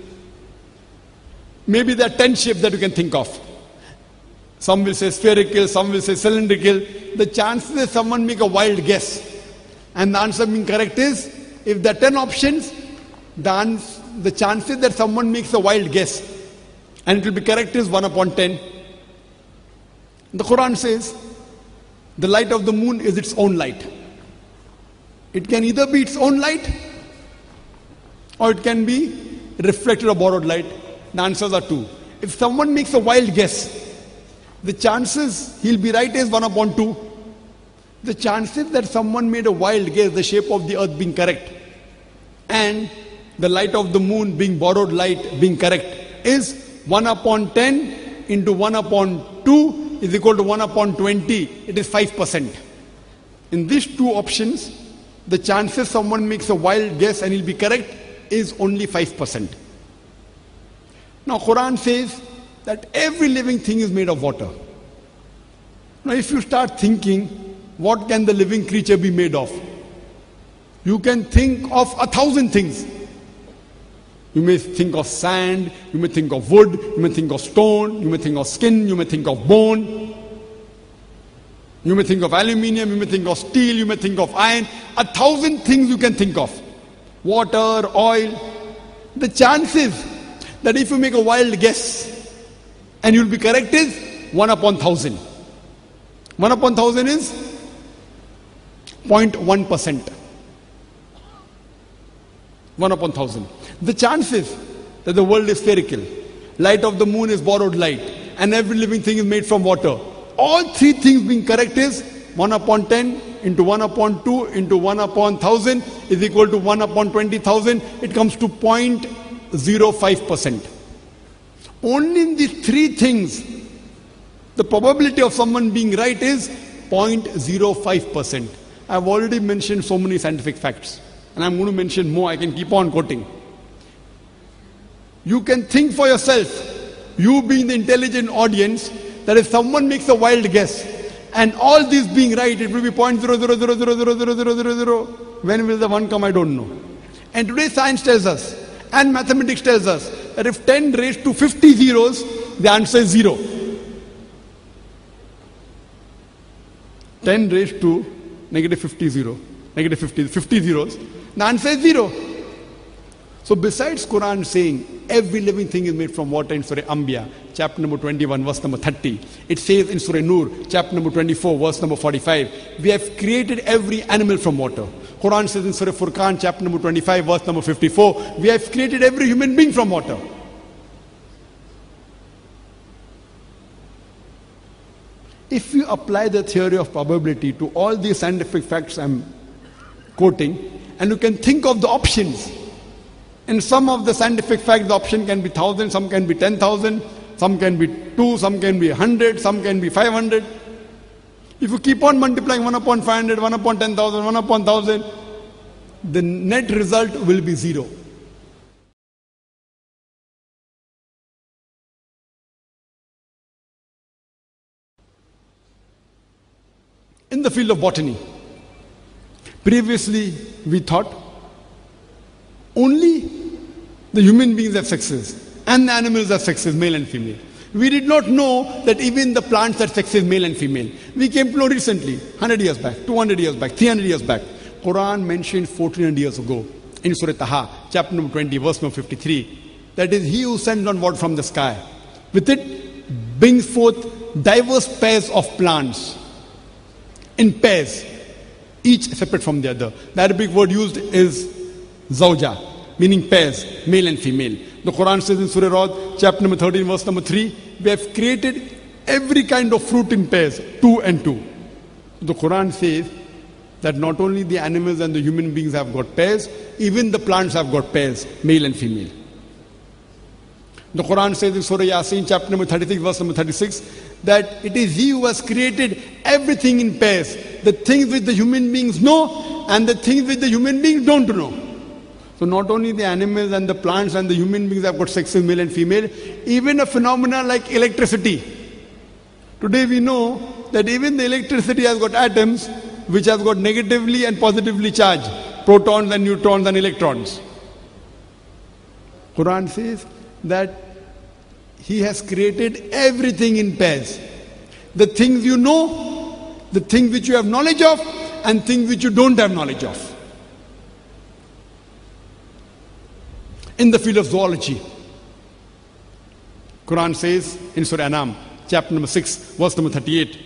Maybe there are ten shapes that you can think of. Some will say spherical, some will say cylindrical. The chances that someone make a wild guess and the answer being correct is, if there are ten options, the, ans the chances that someone makes a wild guess and it will be correct is one upon ten. The Quran says, the light of the moon is its own light. It can either be its own light or it can be reflected or borrowed light. The answers are two. If someone makes a wild guess, the chances he'll be right is one upon two. The chances that someone made a wild guess, the shape of the earth being correct and the light of the moon being borrowed light being correct, is one upon ten into one upon two is equal to one upon twenty. It is five percent. In these two options, the chances someone makes a wild guess and he'll be correct is only five percent. Now Quran says that every living thing is made of water. Now if you start thinking, what can the living creature be made of? You can think of a thousand things. You may think of sand, you may think of wood, you may think of stone, you may think of skin, you may think of bone. You may think of aluminium, you may think of steel, you may think of iron. A thousand things you can think of. Water, oil. The chances that if you make a wild guess and you'll be correct is one upon thousand. One upon thousand is zero point one percent. One upon thousand. The chances that the world is spherical, light of the moon is borrowed light, and every living thing is made from water. All three things being correct is one upon ten into one upon two into one upon thousand is equal to one upon twenty thousand. It comes to zero point zero five percent. Only in these three things, the probability of someone being right is zero point zero five percent. I've already mentioned so many scientific facts, and I'm going to mention more. I can keep on quoting. You can think for yourself, you being the intelligent audience, that if someone makes a wild guess and all these being right, it will be zero point zero zero zero zero zero zero zero zero zero. When will the one come? I don't know. And today science tells us and mathematics tells us that if ten raised to fifty zeros, the answer is zero. ten raised to negative fifty zero, negative fifty, fifty zeros, the answer is zero. So besides Quran saying every living thing is made from water in Surah Anbiya, chapter number twenty-one, verse number thirty. It says in Surah Nur, chapter number twenty-four, verse number forty-five, we have created every animal from water. Quran says in Surah Furqan, chapter number twenty-five, verse number fifty-four, we have created every human being from water. If you apply the theory of probability to all these scientific facts I'm quoting, and you can think of the options, in some of the scientific facts, the option can be one thousand, some can be ten thousand, some can be two, some can be one hundred, some can be five hundred. If you keep on multiplying one upon five hundred, one upon ten thousand, one upon one thousand, the net result will be zero. In the field of botany, previously we thought only the human beings have sexes and the animals have sexes, male and female. We did not know that even the plants have sexes, male and female. We came to know recently, one hundred years back, two hundred years back, three hundred years back. Quran mentioned fourteen hundred years ago in Surah Taha, chapter number twenty, verse number fifty-three. That is, he who sends down water from the sky. With it brings forth diverse pairs of plants in pairs, each separate from the other. The Arabic word used is zawja, meaning pairs, male and female. The Quran says in Surah Ra'd, chapter number thirteen, verse number three, we have created every kind of fruit in pairs, two and two. The Quran says that not only the animals and the human beings have got pairs, even the plants have got pairs, male and female. The Quran says in Surah Yasin, chapter number thirty-six, verse number thirty-six, that it is He who has created everything in pairs, the things which the human beings know and the things which the human beings don't know. So not only the animals and the plants and the human beings have got sexes, male and female, even a phenomena like electricity. Today we know that even the electricity has got atoms which have got negatively and positively charged, protons and neutrons and electrons. Quran says that He has created everything in pairs. The things you know, the things which you have knowledge of, and things which you don't have knowledge of. In the field of zoology, Quran says in Surah Anam, chapter number six, verse number thirty-eight,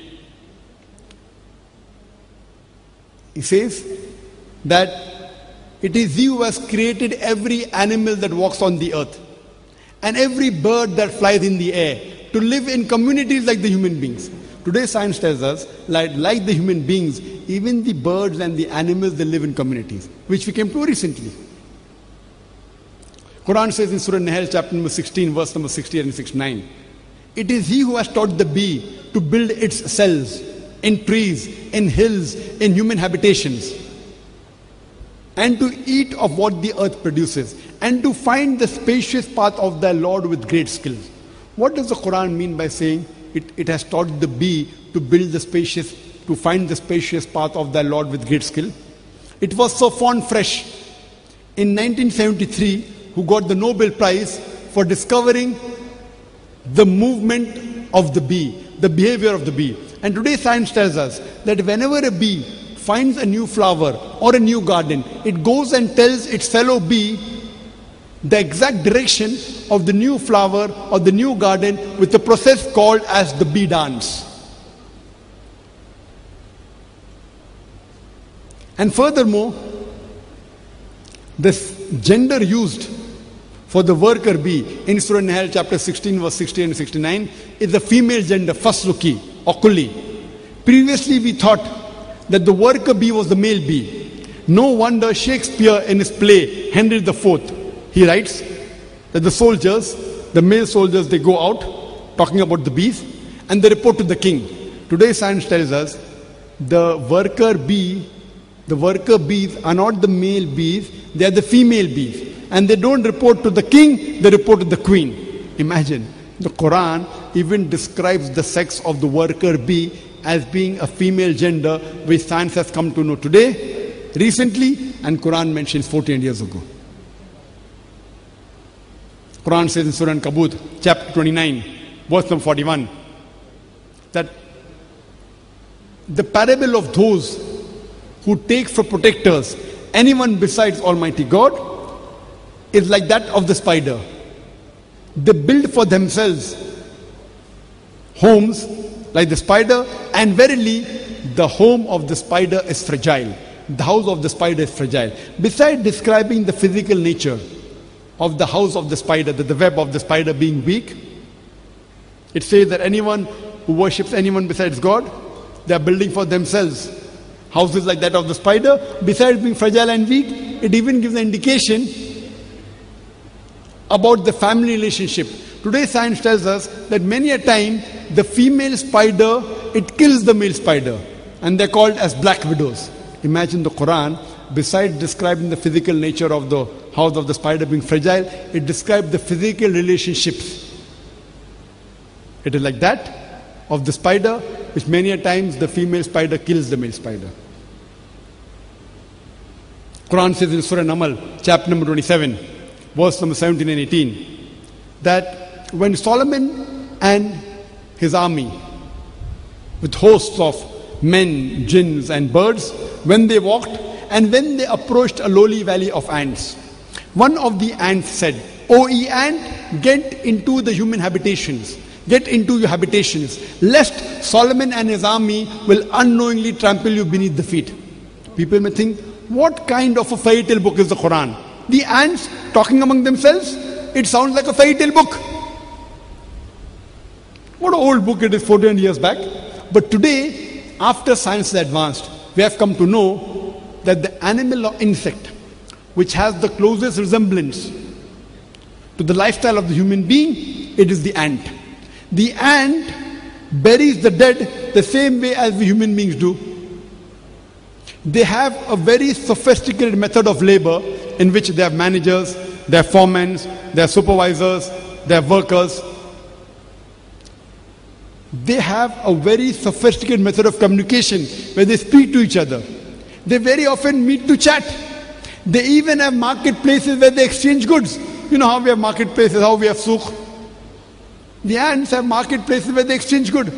He says that it is He who has created every animal that walks on the earth and every bird that flies in the air to live in communities like the human beings. Today science tells us, like, like the human beings, even the birds and the animals, they live in communities, which we came to recently. Quran says in Surah Nahl, chapter number sixteen, verse number sixty-eight and sixty-nine, it is He who has taught the bee to build its cells in trees, in hills, in human habitations, and to eat of what the earth produces, and to find the spacious path of the Lord with great skill. What does the Quran mean by saying it, it has taught the bee to build the spacious, to find the spacious path of the Lord with great skill? It was Sir Fawn Fresh in nineteen seventy-three who got the Nobel Prize for discovering the movement of the bee, the behavior of the bee. And today science tells us that whenever a bee finds a new flower or a new garden, it goes and tells its fellow bee the exact direction of the new flower or the new garden with a process called as the bee dance. And furthermore, this gender used for the worker bee in Surah Nahl chapter sixteen, verse sixty and sixty-nine is the female gender, fasluki or kulli. Previously we thought that the worker bee was the male bee. No wonder Shakespeare in his play Henry the Fourth, he writes that the soldiers, the male soldiers, they go out talking about the bees and they report to the king. Today science tells us the worker bee, the worker bees are not the male bees, they are the female bees. And they don't report to the king, they report to the queen. Imagine, the Quran even describes the sex of the worker bee as being a female gender, which science has come to know today, recently, and Quran mentions fourteen years ago. Quran says in Surah Al-Kabut, chapter twenty-nine, verse number forty-one, that the parable of those who take for protectors anyone besides Almighty God is like that of the spider. They build for themselves homes like the spider, and verily the home of the spider is fragile. The house of the spider is fragile. Besides describing the physical nature of the house of the spider, that the web of the spider being weak, it says that anyone who worships anyone besides God, they are building for themselves houses like that of the spider. Besides being fragile and weak, it even gives an indication about the family relationship. Today science tells us that many a time the female spider, it kills the male spider, and they're called as black widows. Imagine the Quran, besides describing the physical nature of the house of the spider being fragile, it describes the physical relationships. It is like that of the spider, which many a times the female spider kills the male spider. Quran says in Surah Namal, chapter number twenty-seven, verse number seventeen and eighteen, that when Solomon and his army, with hosts of men, jinns and birds, when they walked and when they approached a lowly valley of ants, one of the ants said, "O ye ant, get into the human habitations, get into your habitations, lest Solomon and his army will unknowingly trample you beneath the feet." People may think, what kind of a fairy tale book is the Quran? The ants talking among themselves? It sounds like a fairy tale book. What an old book it is, fourteen hundred years back. But today, after science has advanced, we have come to know that the animal or insect which has the closest resemblance to the lifestyle of the human being, it is the ant. The ant buries the dead the same way as the human beings do. They have a very sophisticated method of labor in which they have managers, they have foremen, they have supervisors, they have workers. They have a very sophisticated method of communication where they speak to each other. They very often meet to chat. They even have marketplaces where they exchange goods. You know how we have marketplaces, how we have souk. The ants have marketplaces where they exchange goods.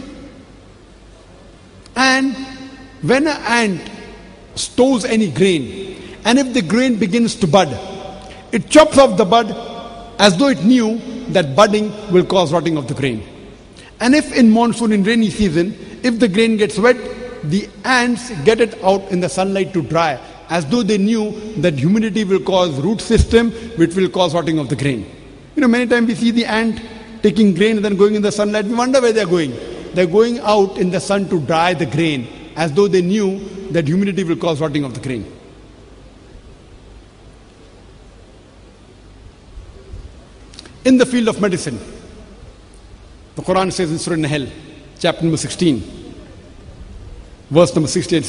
And when an ant stores any grain, and if the grain begins to bud, it chops off the bud as though it knew that budding will cause rotting of the grain. And if in monsoon, in rainy season, if the grain gets wet, the ants get it out in the sunlight to dry, as though they knew that humidity will cause root system, which will cause rotting of the grain. You know, many times we see the ant taking grain and then going in the sunlight. We wonder where they're going. They're going out in the sun to dry the grain, as though they knew that humidity will cause rotting of the grain. In the field of medicine, the Quran says in Surah Nahl, chapter number sixteen, verse number sixty-eight.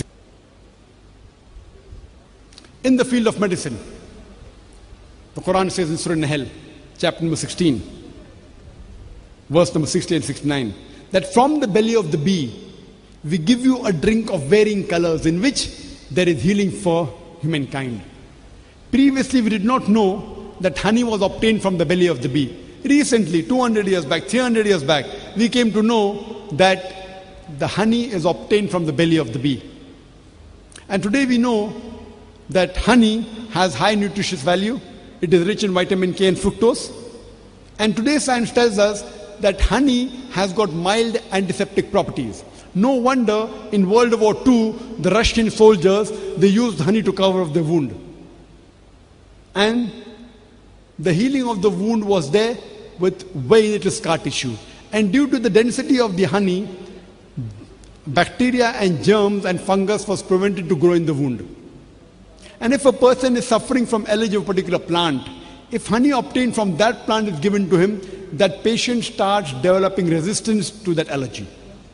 In the field of medicine, the Quran says in Surah Nahl, chapter number sixteen, verse number sixty-eight, sixty-nine, that from the belly of the bee, we give you a drink of varying colors in which there is healing for humankind. Previously, we did not know that honey was obtained from the belly of the bee. Recently, two hundred years back, three hundred years back, we came to know that the honey is obtained from the belly of the bee. And today we know that honey has high nutritious value. It is rich in vitamin K and fructose. And today science tells us that honey has got mild antiseptic properties. No wonder in World War Two, the Russian soldiers, they used honey to cover up the wound. And the healing of the wound was there with very little scar tissue. And due to the density of the honey, bacteria and germs and fungus was prevented to grow in the wound. And if a person is suffering from allergy of a particular plant, if honey obtained from that plant is given to him, that patient starts developing resistance to that allergy.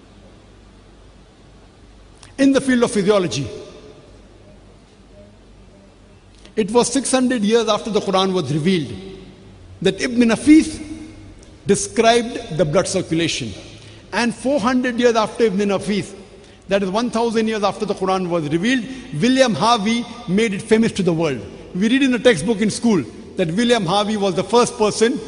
In the field of physiology, it was six hundred years after the Quran was revealed that Ibn Nafis described the blood circulation. And four hundred years after Ibn Nafis, that is one thousand years after the Quran was revealed, William Harvey made it famous to the world. We read in a textbook in school that William Harvey was the first person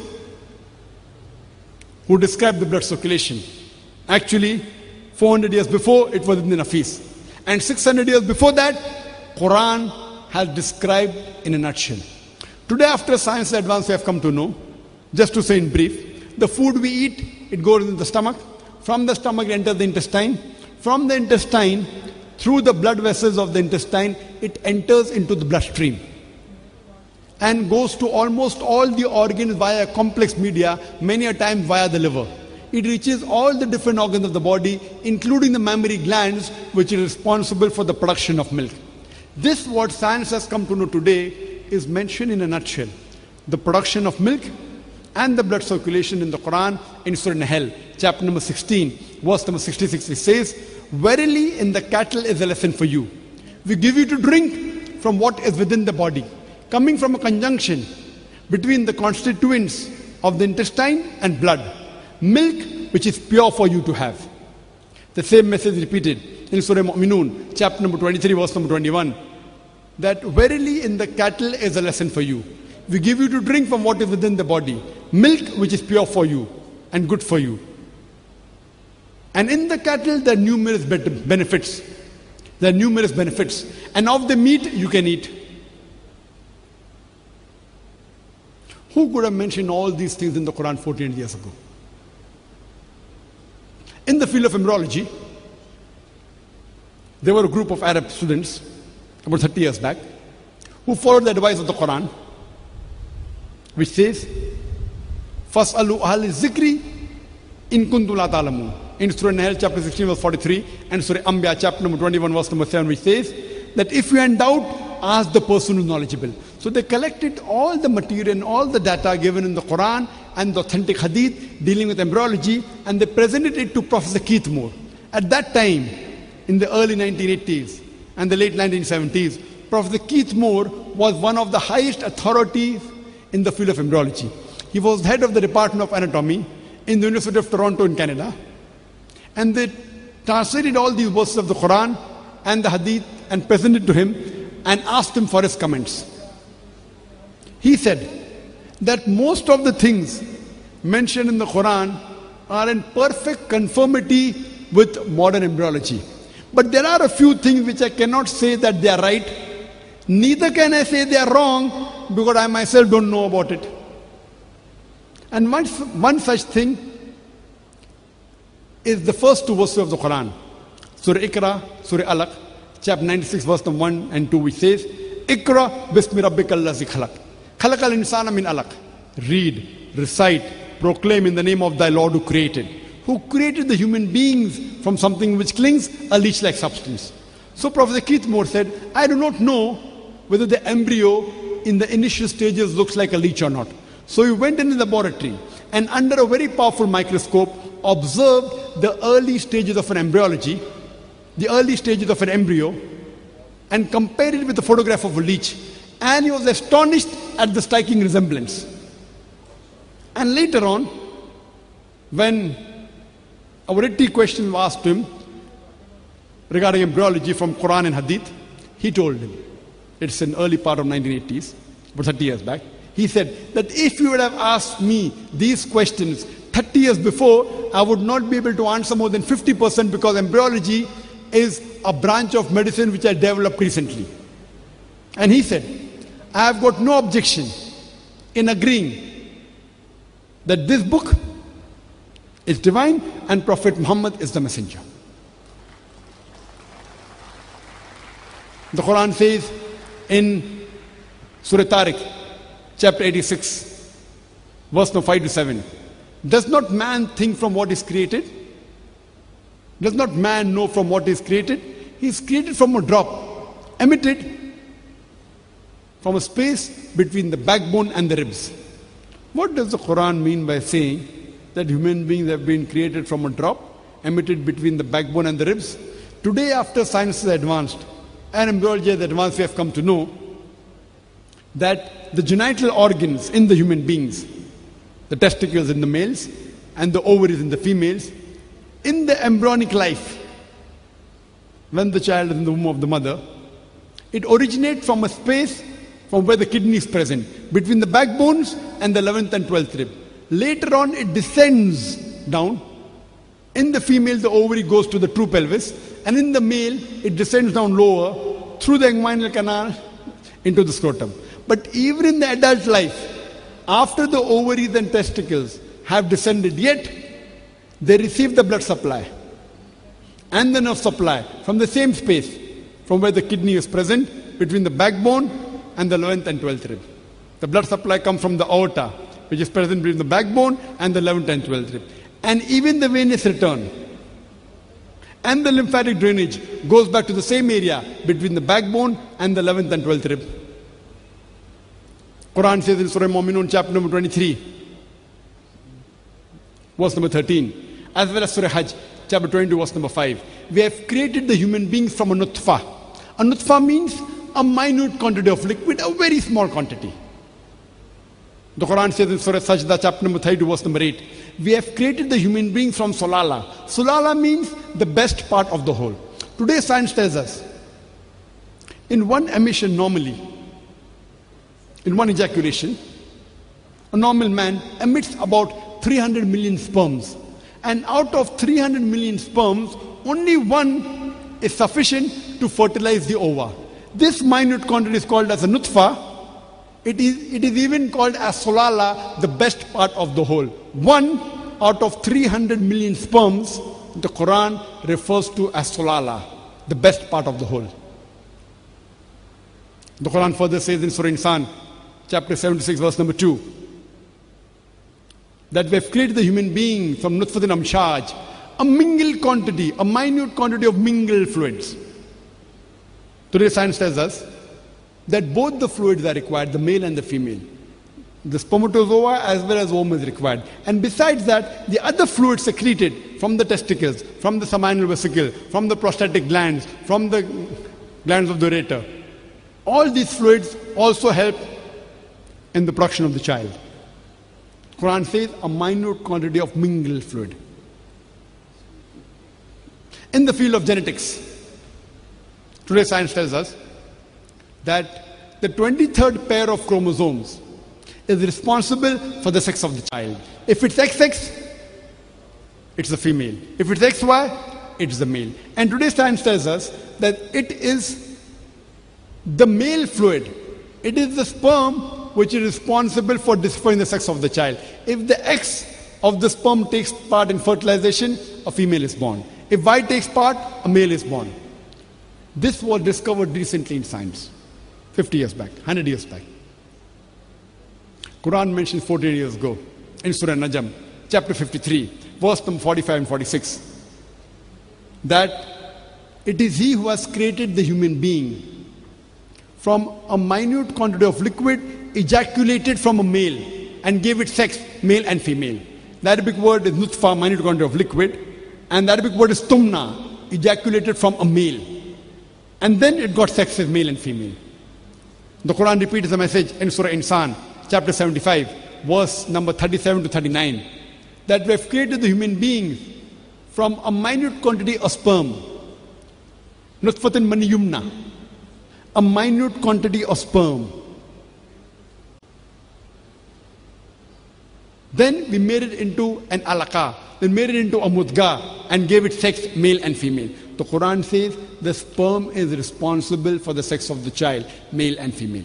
who described the blood circulation. Actually, four hundred years before, it was Ibn Nafis. And six hundred years before that, Quran has described in a nutshell. Today, after science advance, we have come to know, just to say in brief, the food we eat, it goes in the stomach. From the stomach, it enters the intestine. From the intestine, through the blood vessels of the intestine, it enters into the bloodstream and goes to almost all the organs via complex media, many a time via the liver. It reaches all the different organs of the body, including the mammary glands, which is responsible for the production of milk. This, what science has come to know today, is mentioned in a nutshell. The production of milk and the blood circulation in the Quran in Surah Nahl, chapter number sixteen, verse number sixty-six, it says, verily in the cattle is a lesson for you. We give you to drink from what is within the body, coming from a conjunction between the constituents of the intestine and blood. Milk which is pure for you to have. The same message repeated in Surah Mu'minun, chapter number twenty-three, verse number twenty-one, that verily in the cattle is a lesson for you. We give you to drink from what is within the body, milk which is pure for you and good for you. And in the cattle there are numerous benefits. There are numerous benefits. And of the meat you can eat. Who could have mentioned all these things in the Quran fourteen years ago? In the field of embryology, there were a group of Arab students about thirty years back who followed the advice of the Quran, which says, فَاسْأَلُوا أَهْلِ الذِّكْرِ In kuntum la ta'lamun. In Surah Nahl chapter sixteen verse forty-three and Surah Anbiya chapter number twenty-one verse number seven, which says that if you are in doubt, ask the person who is knowledgeable. So they collected all the material and all the data given in the Quran and the authentic hadith dealing with embryology, and they presented it to Professor Keith Moore. At that time, in the early nineteen eighties and the late nineteen seventies, Professor Keith Moore was one of the highest authorities in the field of embryology. He was head of the Department of Anatomy in the University of Toronto in Canada. And they translated all these verses of the Quran and the Hadith and presented to him and asked him for his comments. He said that most of the things mentioned in the Quran are in perfect conformity with modern embryology. But there are a few things which I cannot say that they are right. Neither can I say they are wrong because I myself don't know about it. And one, one such thing is the first two verses of the Quran. Surah Iqra, Surah Alaq, chapter ninety-six, verse number one and two, which says, Iqra bismi rabbika allazi khalaq. Khalaqal insana min alaq. Read, recite, proclaim in the name of thy Lord who created. Who created the human beings from something which clings, a leech-like substance. So Professor Keith Moore said, I do not know whether the embryo in the initial stages looks like a leech or not. So he went in the laboratory and under a very powerful microscope observed the early stages of an embryology, the early stages of an embryo, and compared it with the photograph of a leech. And he was astonished at the striking resemblance. And later on, when a variety of questions were asked to him regarding embryology from Quran and Hadith, he told him, it's in early part of nineteen eighties, about thirty years back, he said that if you would have asked me these questions thirty years before, I would not be able to answer more than fifty percent because embryology is a branch of medicine which I developed recently. And he said, I have got no objection in agreeing that this book is divine and Prophet Muhammad is the messenger. The Quran says in Surah Tariq, chapter eighty-six, verse number five to seven, does not man think from what is created? Does not man know from what is created? He is created from a drop, emitted from a space between the backbone and the ribs. What does the Quran mean by saying that human beings have been created from a drop, emitted between the backbone and the ribs? Today, after science has advanced and embryology has advanced, we have come to know that the genital organs in the human beings, the testicles in the males and the ovaries in the females, in the embryonic life, when the child is in the womb of the mother, it originates from a space from where the kidney is present, between the backbones and the eleventh and twelfth rib. Later on, it descends down. In the female, the ovary goes to the true pelvis, and in the male, it descends down lower through the inguinal canal into the scrotum. But even in the adult life, after the ovaries and testicles have descended, yet they receive the blood supply and the nerve supply from the same space from where the kidney is present, between the backbone and the eleventh and twelfth rib. The blood supply comes from the aorta, which is present between the backbone and the eleventh and twelfth rib. And even the venous return and the lymphatic drainage goes back to the same area between the backbone and the eleventh and twelfth rib. Quran says in Surah Mu'minun chapter number twenty-three, verse number thirteen, as well as Surah Hajj chapter twenty-two, verse number five, we have created the human beings from a nutfa. A nutfa means a minute quantity of liquid, a very small quantity. The Quran says in Surah Sajda chapter number thirty-two, verse number eight, we have created the human beings from sulala. Sulala means the best part of the whole. Today science tells us, in one emission normally, in one ejaculation, a normal man emits about three hundred million sperms. And out of three hundred million sperms, only one is sufficient to fertilize the ova. This minute quantity is called as a nutfa. It is, it is even called as solala, the best part of the whole. One out of three hundred million sperms, the Quran refers to as solala, the best part of the whole. The Quran further says in Surah Insan, chapter seventy-six, verse number two, that we have created the human being from nutfatin amshaj, a mingled quantity, a minute quantity of mingled fluids. Today science tells us that both the fluids are required, the male and the female. The spermatozoa as well as ovum is required. And besides that, the other fluids secreted from the testicles, from the seminal vesicle, from the prostatic glands, from the glands of the ureter. All these fluids also help in the production of the child. Quran says a minute quantity of mingled fluid. In the field of genetics, today science tells us that the twenty-third pair of chromosomes is responsible for the sex of the child. If it's X X, it's the female. If it's X Y, it's the male. And today's science tells us that it is the male fluid. It is the sperm which is responsible for discovering the sex of the child. If the X of the sperm takes part in fertilization, a female is born. If Y takes part, a male is born. This was discovered recently in science, fifty years back, one hundred years back. Quran mentions fourteen years ago in Surah Najm, chapter fifty-three, verse number forty-five and forty-six, that it is He who has created the human being from a minute quantity of liquid ejaculated from a male and gave it sex, male and female. The Arabic word is nutfa, minute quantity of liquid, and the Arabic word is tumna, ejaculated from a male. And then it got sex as male and female. The Quran repeats the message in Surah Insan, chapter seventy-five, verse number thirty-seven to thirty-nine, that we have created the human beings from a minute quantity of sperm, nutfatin mani yumna, a minute quantity of sperm. Then we made it into an alaka, then made it into a mudga and gave it sex, male and female. The Quran says the sperm is responsible for the sex of the child, male and female.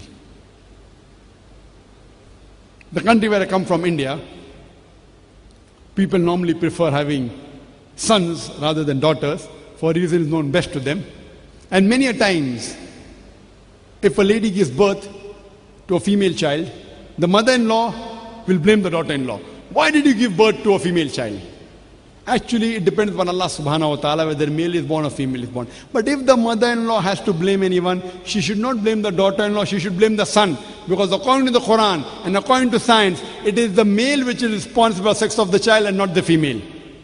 The country where I come from, India, people normally prefer having sons rather than daughters for reasons known best to them. And many a times, if a lady gives birth to a female child, the mother-in-law will blame the daughter-in-law. Why did you give birth to a female child? Actually, it depends upon Allah subhanahu wa ta'ala whether male is born or female is born. But if the mother-in-law has to blame anyone, she should not blame the daughter-in-law, she should blame the son. Because according to the Quran and according to science, it is the male which is responsible for the sex of the child and not the female.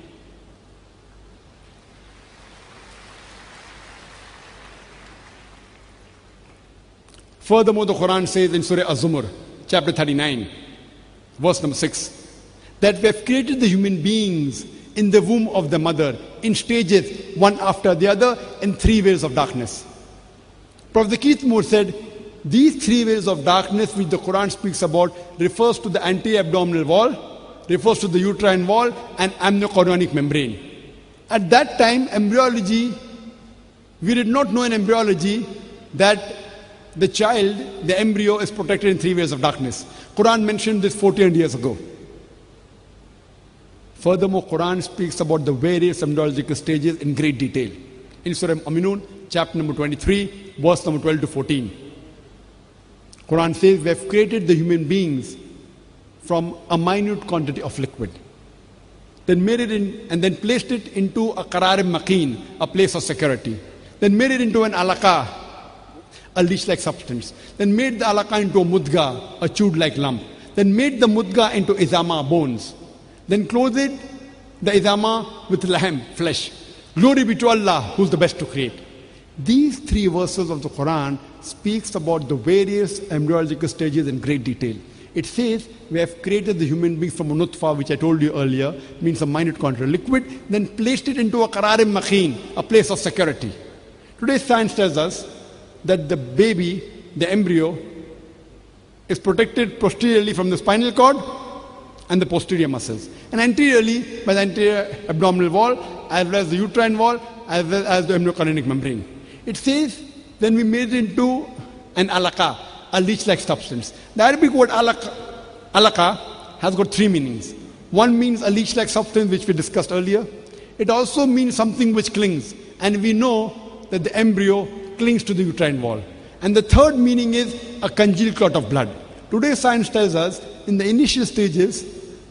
Furthermore, the Quran says in Surah Az-Zumar, chapter thirty-nine, verse number six, that we have created the human beings in the womb of the mother in stages, one after the other, in three waves of darkness. Prophet Keith Moore said, these three waves of darkness which the Quran speaks about refers to the anti-abdominal wall, refers to the uterine wall and amniochorionic membrane. At that time, embryology, we did not know in embryology that the child, the embryo, is protected in three waves of darkness. Quran mentioned this fourteen years ago. Furthermore, Quran speaks about the various embryological stages in great detail. In Surah Aminun, chapter number twenty-three, verse number twelve to fourteen. Quran says, we have created the human beings from a minute quantity of liquid. Then made it in, and then placed it into a qararim makin, a place of security. Then made it into an alaka, a leech-like substance. Then made the alaka into a mudga, a chewed-like lump. Then made the mudga into izama, bones. Then clothed the izama with lahm, flesh. Glory be to Allah, who's the best to create. These three verses of the Quran speaks about the various embryological stages in great detail. It says, we have created the human being from a nutfa, which I told you earlier, means a minute quantity of liquid, then placed it into a qararim makin, a place of security. Today's science tells us that the baby, the embryo, is protected posteriorly from the spinal cord and the posterior muscles, and anteriorly by the anterior abdominal wall, as well as the uterine wall, as well as the amniochorionic membrane. It says, then we made it into an alaka, a leech-like substance. The Arabic word alaka, alaka has got three meanings. One means a leech-like substance, which we discussed earlier. It also means something which clings, and we know that the embryo clings to the uterine wall. And the third meaning is a congealed clot of blood. Today's science tells us, in the initial stages,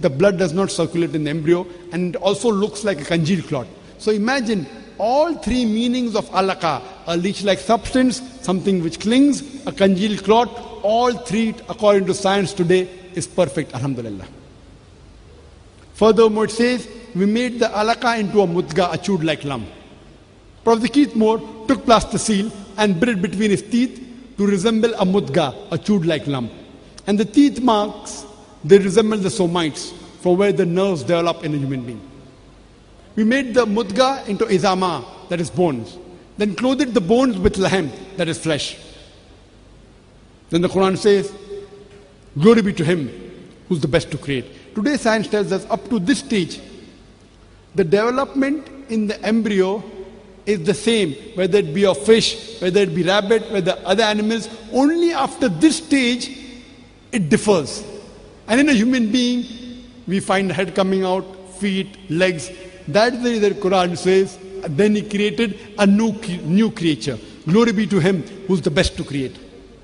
the blood does not circulate in the embryo, and it also looks like a congealed clot. So imagine all three meanings of alaqa: a leech-like substance, something which clings, a congealed clot. All three, according to science today, is perfect. Alhamdulillah. Furthermore, it says, we made the alaqa into a mudga, a chewed-like lump. Prophet Keith Moore took plasticine and bit it between his teeth to resemble a mudga, a chewed-like lump. And the teeth marks, they resemble the somites, from where the nerves develop in a human being. We made the mudga into izama, that is bones. Then clothed the bones with lahm, that is flesh. Then the Quran says, glory be to him who's the best to create. Today science tells us up to this stage, the development in the embryo is the same, whether it be a fish, whether it be rabbit, whether other animals. Only after this stage, it differs. And in a human being, we find head coming out, feet, legs. That's the reason the Quran says, then he created a new, new creature. Glory be to him who's the best to create.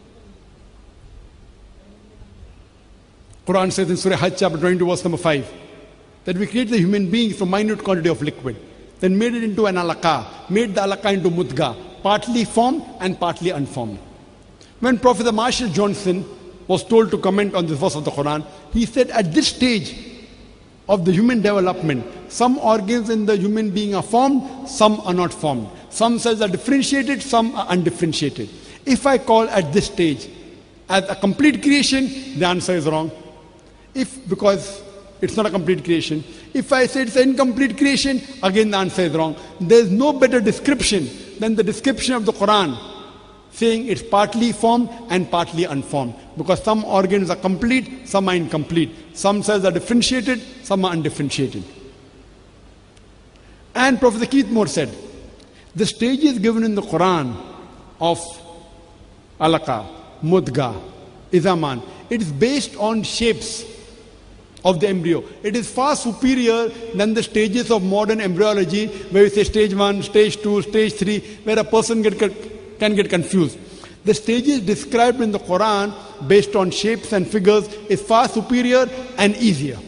Quran says in Surah Hajj chapter twenty-two verse number five, that we created the human being from minute quantity of liquid, then made it into an alaqa, made the alaqa into mudga, partly formed and partly unformed. When Professor Marshall Johnson was told to comment on this verse of the Quran, he said at this stage of the human development, some organs in the human being are formed, some are not formed. Some cells are differentiated, some are undifferentiated. If I call at this stage as a complete creation, the answer is wrong. If, because it's not a complete creation. If I say it's an incomplete creation, again the answer is wrong. There is no better description than the description of the Quran, saying it's partly formed and partly unformed. Because some organs are complete, some are incomplete. Some cells are differentiated, some are undifferentiated. And Professor Keith Moore said, the stages given in the Quran of alaqa, mudga, izaman, it is based on shapes of the embryo. It is far superior than the stages of modern embryology, where we say stage one, stage two, stage three, where a person get, can get confused. The stages described in the Quran, based on shapes and figures, is far superior and easier.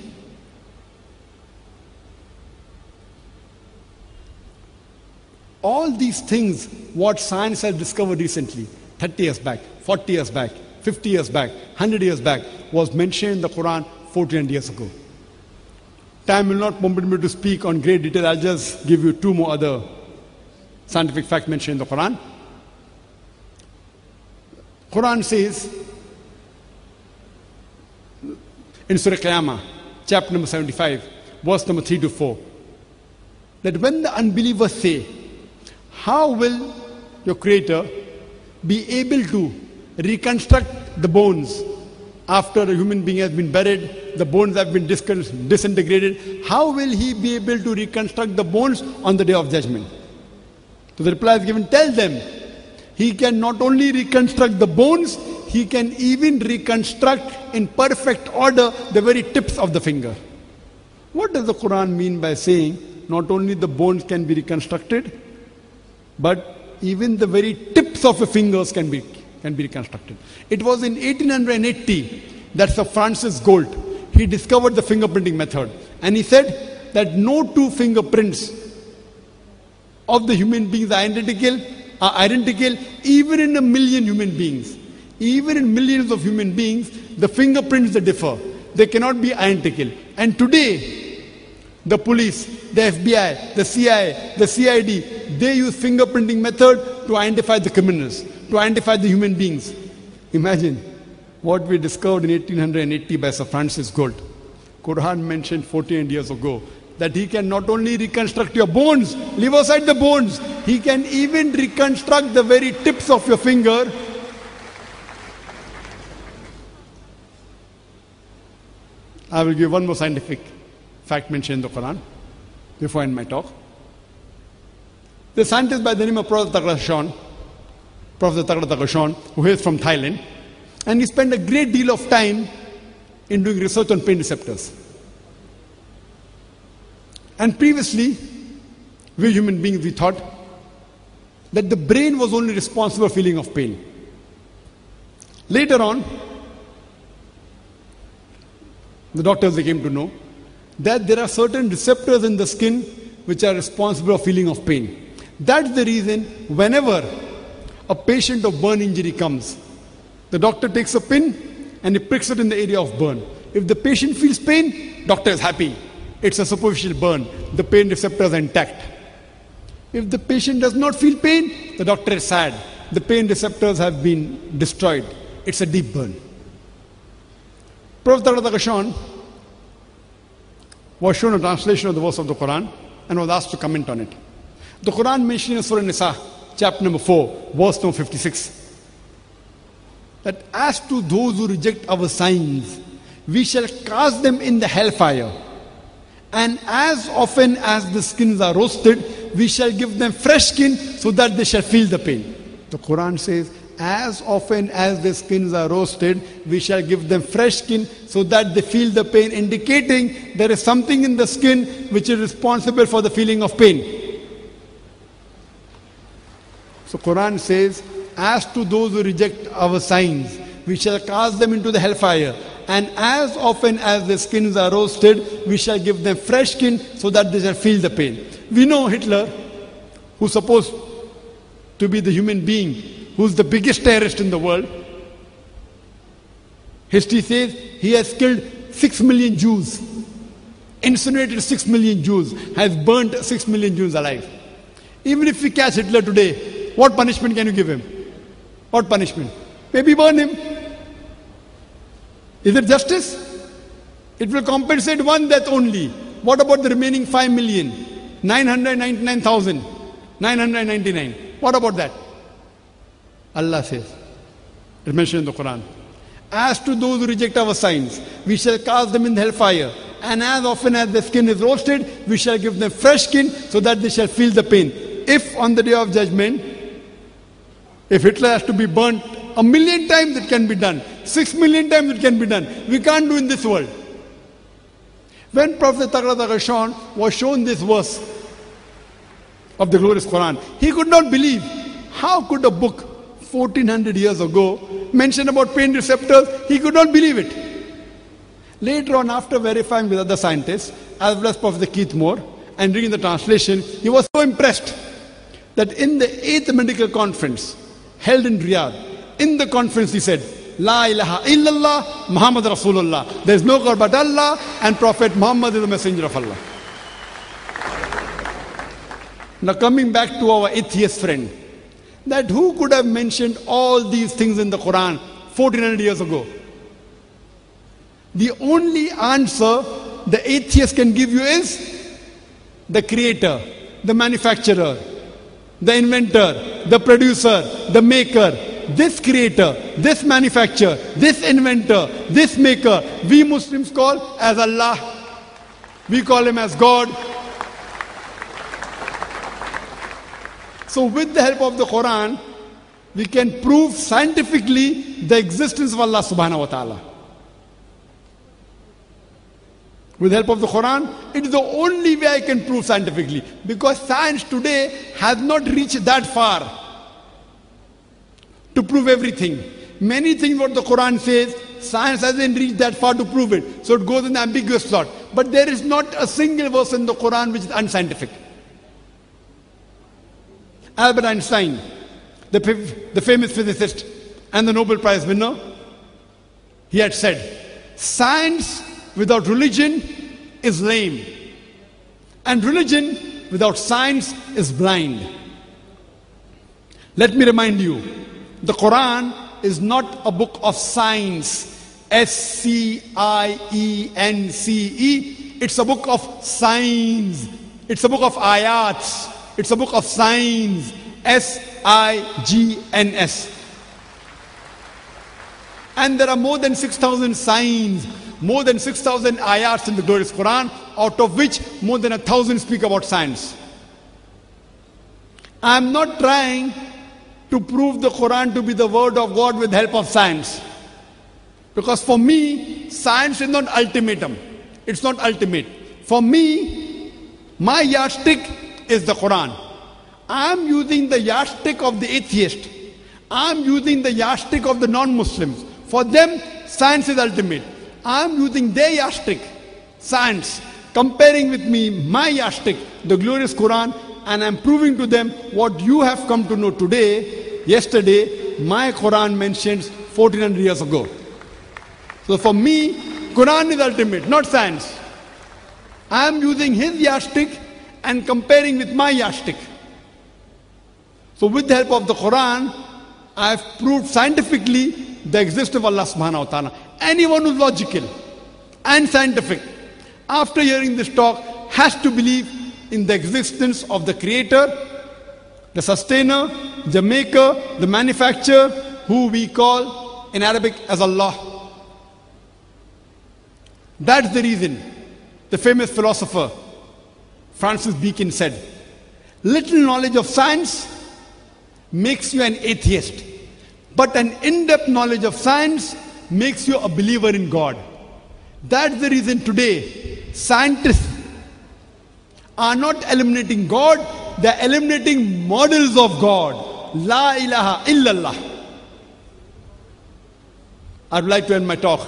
All these things, what science has discovered recently, thirty years back, forty years back, fifty years back, one hundred years back, was mentioned in the Quran fourteen hundred years ago. Time will not permit me to speak on great detail. I'll just give you two more other scientific facts mentioned in the Quran. Quran says in Surah Qiyamah, chapter number seventy-five, verse number three to four, that when the unbelievers say, how will your Creator be able to reconstruct the bones after a human being has been buried, the bones have been disintegrated, how will he be able to reconstruct the bones on the day of judgment? So the reply is given, tell them, he can not only reconstruct the bones, he can even reconstruct in perfect order the very tips of the finger. What does the Quran mean by saying not only the bones can be reconstructed, but even the very tips of the fingers can be can be reconstructed? It was in eighteen eighty that Sir Francis Galt, he discovered the fingerprinting method, and he said that no two fingerprints of the human beings are identical, are identical even in a million human beings. Even in millions of human beings, the fingerprints they differ. They cannot be identical. And today, the police, the F B I, the C I A, the C I D, they use fingerprinting method to identify the criminals, to identify the human beings. Imagine what we discovered in eighteen eighty by Sir Francis Galt. Quran mentioned fourteen hundred years ago that he can not only reconstruct your bones, leave aside the bones, he can even reconstruct the very tips of your finger. I will give one more scientific fact mentioned in the Quran before I end my talk. The scientist by the name of Professor Takrashawn, Professor Takrashawn, who is from Thailand, and he spent a great deal of time in doing research on pain receptors. And previously, we human beings, we thought that the brain was only responsible for feeling of pain. Later on, the doctors they came to know, that there are certain receptors in the skin which are responsible for feeling of pain. That's the reason whenever a patient of burn injury comes, the doctor takes a pin and he pricks it in the area of burn. If the patient feels pain, doctor is happy. It's a superficial burn. The pain receptors are intact. If the patient does not feel pain, the doctor is sad. The pain receptors have been destroyed. It's a deep burn. Prophet Gashan was shown a translation of the verse of the Quran and was asked to comment on it. The Quran mentioned in Surah Nisa, chapter number four, verse number fifty-six, that as to those who reject our signs, we shall cast them in the hellfire. And as often as the skins are roasted, we shall give them fresh skin so that they shall feel the pain. The Quran says, as often as the skins are roasted, we shall give them fresh skin so that they feel the pain, indicating there is something in the skin which is responsible for the feeling of pain. So Quran says, as to those who reject our signs, we shall cast them into the hellfire. And as often as the skins are roasted, we shall give them fresh skin so that they shall feel the pain. We know Hitler, who's supposed to be the human being, who's the biggest terrorist in the world. History says he has killed six million Jews, incinerated six million Jews, has burnt six million Jews alive. Even if we catch Hitler today, what punishment can you give him? What punishment? Maybe burn him. Is it justice? It will compensate one death only. What about the remaining five million? nine hundred ninety-nine thousand nine hundred ninety-nine. What about that? Allah says, it's mentioned in the Quran, as to those who reject our signs, we shall cast them in the hellfire. And as often as the skin is roasted, we shall give them fresh skin so that they shall feel the pain. If on the day of judgment, if Hitler has to be burnt a million times, it can be done. Six million times it can be done. We can't do in this world. When Prophet Gashan was shown this verse of the glorious Quran, he could not believe. How could a book fourteen hundred years ago mention about pain receptors? He could not believe it. Later on, after verifying with other scientists, as well as Professor Keith Moore, and reading the translation, he was so impressed that in the eighth medical conference held in Riyadh, in the conference he said, La ilaha illallah Muhammad Rasulullah. There is no God but Allah, and Prophet Muhammad is the messenger of Allah. Now coming back to our atheist friend, that who could have mentioned all these things in the Quran fourteen hundred years ago? The only answer the atheist can give you is the creator, the manufacturer, the inventor, the producer, the maker. This creator, this manufacturer, this inventor, this maker, we Muslims call as Allah. We call him as God. So with the help of the Quran, we can prove scientifically the existence of Allah subhanahu wa ta'ala. With the help of the Quran, it is the only way I can prove scientifically. Because science today has not reached that far to prove everything. Many things what the Quran says, science hasn't reached that far to prove it. So it goes in the ambiguous slot. But there is not a single verse in the Quran which is unscientific. Albert Einstein, the, the famous physicist and the Nobel Prize winner, he had said, science without religion is lame, and religion without science is blind. Let me remind you, the Quran is not a book of science, S C I E N C E. It's a book of signs. It's a book of ayats. It's a book of signs, S I G N S. And there are more than six thousand signs, more than six thousand ayats in the glorious Quran, out of which more than a thousand speak about science. I am not trying to prove the Quran to be the word of God with the help of science. Because for me, science is not ultimatum. It's not ultimate. For me, my yardstick is the Quran. I am using the yardstick of the atheist. I am using the yardstick of the non-Muslims. For them, science is ultimate. I am using their yardstick, science, comparing with me my yardstick, the glorious Quran, and I am proving to them what you have come to know today, yesterday, my Quran mentions fourteen hundred years ago. So for me, Quran is ultimate, not science. I am using his yardstick and comparing with my yardstick. So with the help of the Quran, I have proved scientifically the existence of Allah subhanahu wa ta'ala. Anyone who's logical and scientific, after hearing this talk, has to believe in the existence of the creator, the sustainer, the maker, the manufacturer, who we call in Arabic as Allah. That's the reason the famous philosopher Francis Bacon said, little knowledge of science makes you an atheist, but an in-depth knowledge of science makes you a believer in God. That's the reason today scientists are not eliminating God, they're eliminating models of God. La ilaha illallah. I would like to end my talk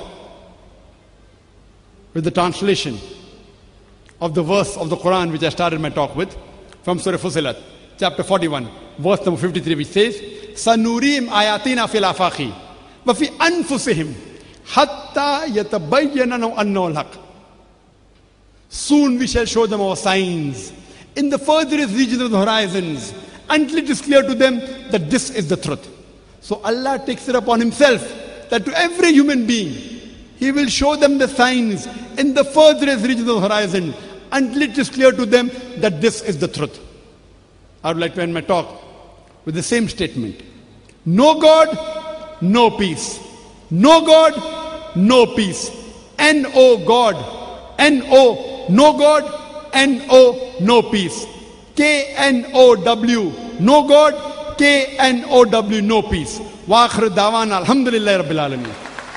with the translation of the verse of the Quran which I started my talk with, from Surah Fussilat, chapter forty-one, verse number fifty-three, which says, Sanurim ayatina fil afaqi wa fi anfusihim hatta yatabayyana annahu al-haq. Soon we shall show them our signs in the furthest regions of the horizons until it is clear to them that this is the truth. So Allah takes it upon himself that to every human being he will show them the signs in the furthest regions of the horizon until it is clear to them that this is the truth. I would like to end my talk with the same statement. No God, no peace. No God, no peace. N O God. N O, no God. N O, no peace. K N O W, no God. K N O W, no peace. Wa akhir dawana alhamdulillahi rabbil alameen.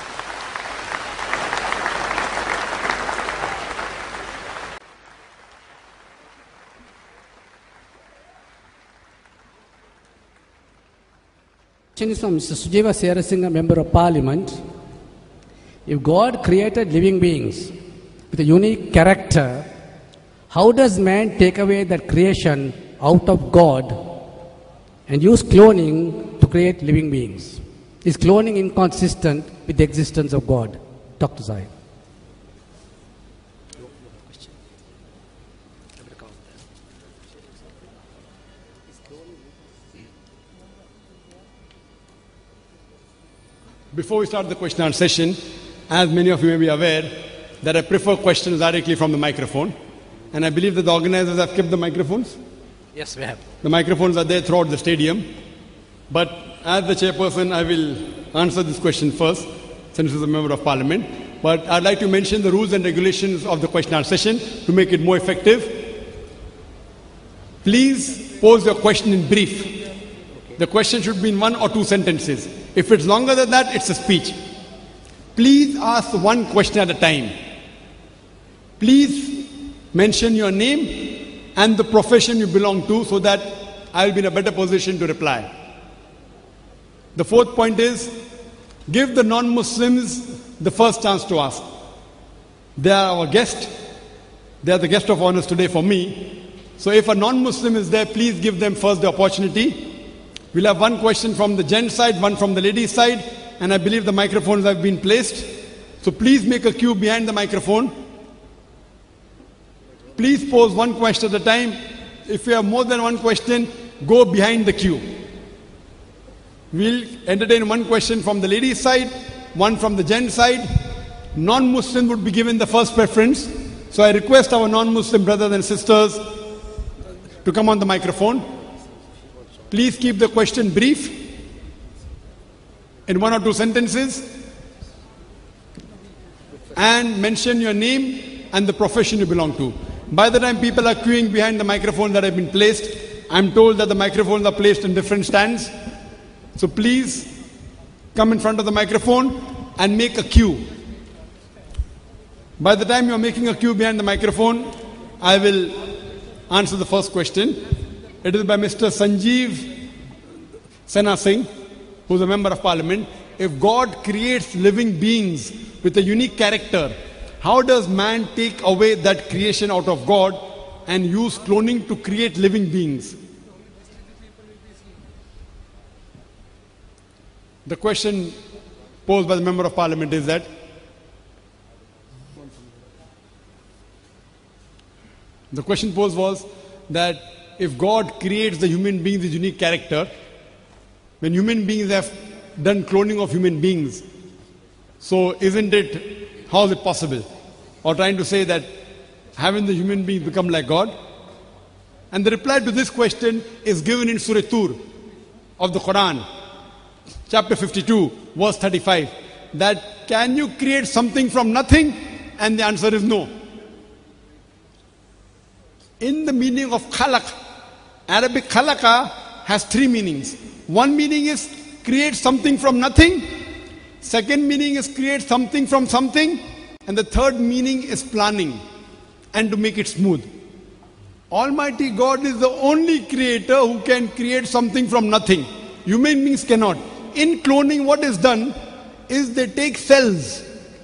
Question is from Mister Sujeva Serasinghe, Member of Parliament. If God created living beings with a unique character, how does man take away that creation out of God and use cloning to create living beings? Is cloning inconsistent with the existence of God? Doctor Zahid. Before we start the question and answer session, as many of you may be aware, that I prefer questions directly from the microphone. And I believe that the organizers have kept the microphones. Yes, we have. The microphones are there throughout the stadium. But as the chairperson, I will answer this question first, since he's a member of parliament. But I'd like to mention the rules and regulations of the question and answer session to make it more effective. Please pose your question in brief. The question should be in one or two sentences. If it's longer than that, it's a speech. Please ask one question at a time. Please mention your name and the profession you belong to so that I will be in a better position to reply. The fourth point is, give the non-Muslims the first chance to ask. They are our guest. They are the guest of honors today for me. So if a non-Muslim is there, please give them first the opportunity. We'll have one question from the gents side, one from the ladies side, and I believe the microphones have been placed. So please make a queue behind the microphone. Please pose one question at a time. If you have more than one question, go behind the queue. We'll entertain one question from the ladies side, one from the gents side. Non-Muslim would be given the first preference. So I request our non-Muslim brothers and sisters to come on the microphone. Please keep the question brief, in one or two sentences, and mention your name and the profession you belong to. By the time people are queuing behind the microphone that have been placed, I'm told that the microphones are placed in different stands. So please come in front of the microphone and make a queue. By the time you're making a queue behind the microphone, I will answer the first question. It is by Mister Sanjeev Sena Singh, who is a member of parliament. if God creates living beings with a unique character, how does man take away that creation out of God and use cloning to create living beings? The question posed by the Member of Parliament is that the question posed was that if God creates the human beings with unique character, when human beings have done cloning of human beings, so isn't it, how is it possible? Or trying to say that haven't the human beings become like God? And the reply to this question is given in Surah Tur of the Quran, chapter fifty-two, verse thirty-five, that can you create something from nothing? And the answer is no. In the meaning of khalaq, Arabic khalaqa has three meanings. One meaning is create something from nothing. Second meaning is create something from something. And the third meaning is planning and to make it smooth. Almighty God is the only creator who can create something from nothing. Human beings cannot. In cloning, what is done is they take cells.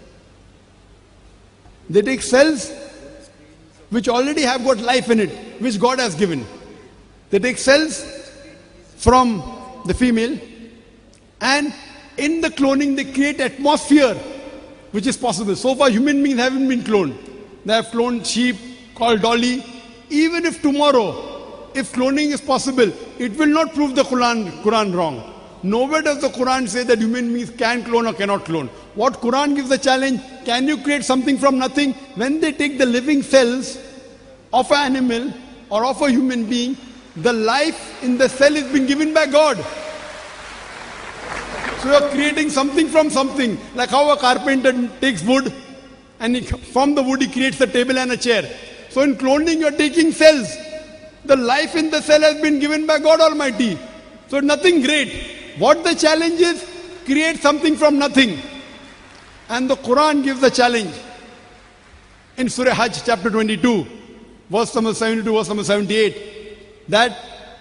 They take cells which already have got life in it, which God has given. They take cells from the female, and in the cloning they create atmosphere which is possible. So far human beings haven't been cloned. They have cloned sheep called Dolly. Even if tomorrow, if cloning is possible, it will not prove the Quran, Quran wrong. Nowhere does the Quran say that human beings can clone or cannot clone. What Quran gives the challenge, can you create something from nothing? When they take the living cells of an animal or of a human being, the life in the cell is being given by God. So you are creating something from something, like how a carpenter takes wood and he, from the wood he creates a table and a chair. So in cloning you are taking cells. The life in the cell has been given by God Almighty. So nothing great. What the challenge is, create something from nothing. And the Quran gives the challenge. In Surah Hajj chapter twenty-two, verse number seventy-two, verse number seventy-eight, that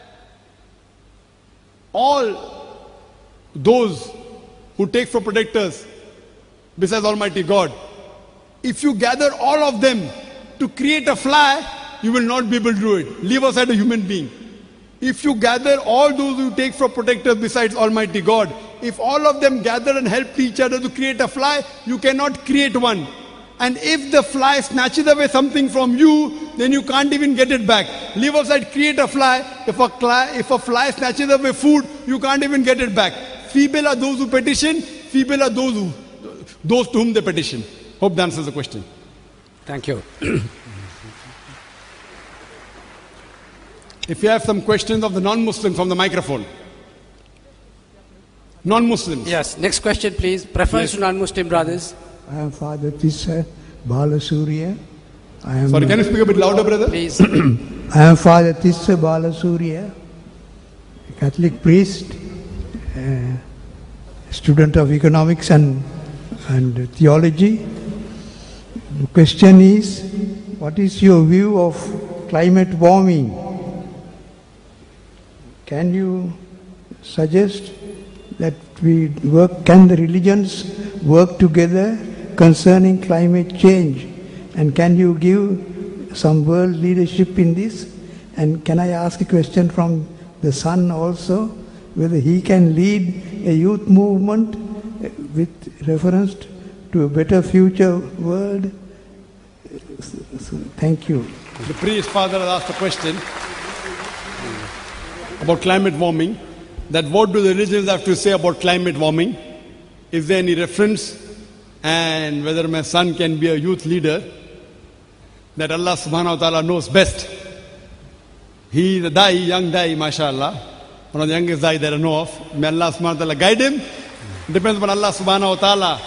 all those who take for protectors besides Almighty God, if you gather all of them to create a fly, you will not be able to do it. Leave aside a human being. If you gather all those who take for protectors besides Almighty God, if all of them gather and help each other to create a fly, you cannot create one. And if the fly snatches away something from you, then you can't even get it back. Leave aside, create a fly. If a fly, if a fly snatches away food, you can't even get it back. Feeble are those who petition, feeble are those who, those to whom they petition. Hope that answers the question. Thank you. If you have some questions of the non-Muslims from the microphone. Non-Muslims. Yes, next question please. Preference Yes. to non-Muslim brothers. I am Father Tissa Balasurya. I am Sorry, can you speak a bit louder, brother? Please. I am Father Tissa Balasurya, a Catholic priest, a student of economics and, and theology. The question is, what is your view of climate warming? Can you suggest that we work, can the religions work together concerning climate change? And can you give some world leadership in this? And can I ask a question from the son also, whether he can lead a youth movement with reference to a better future world? So, thank you. The priest father has asked a question about climate warming, that what do the religions have to say about climate warming? Is there any reference? And whether my son can be a youth leader, that Allah subhanahu wa ta'ala knows best. He is a dai, young dai, mashallah, one of the youngest dai that I know of. May Allah subhanahu wa ta'ala guide him. It depends upon Allah subhanahu wa ta'ala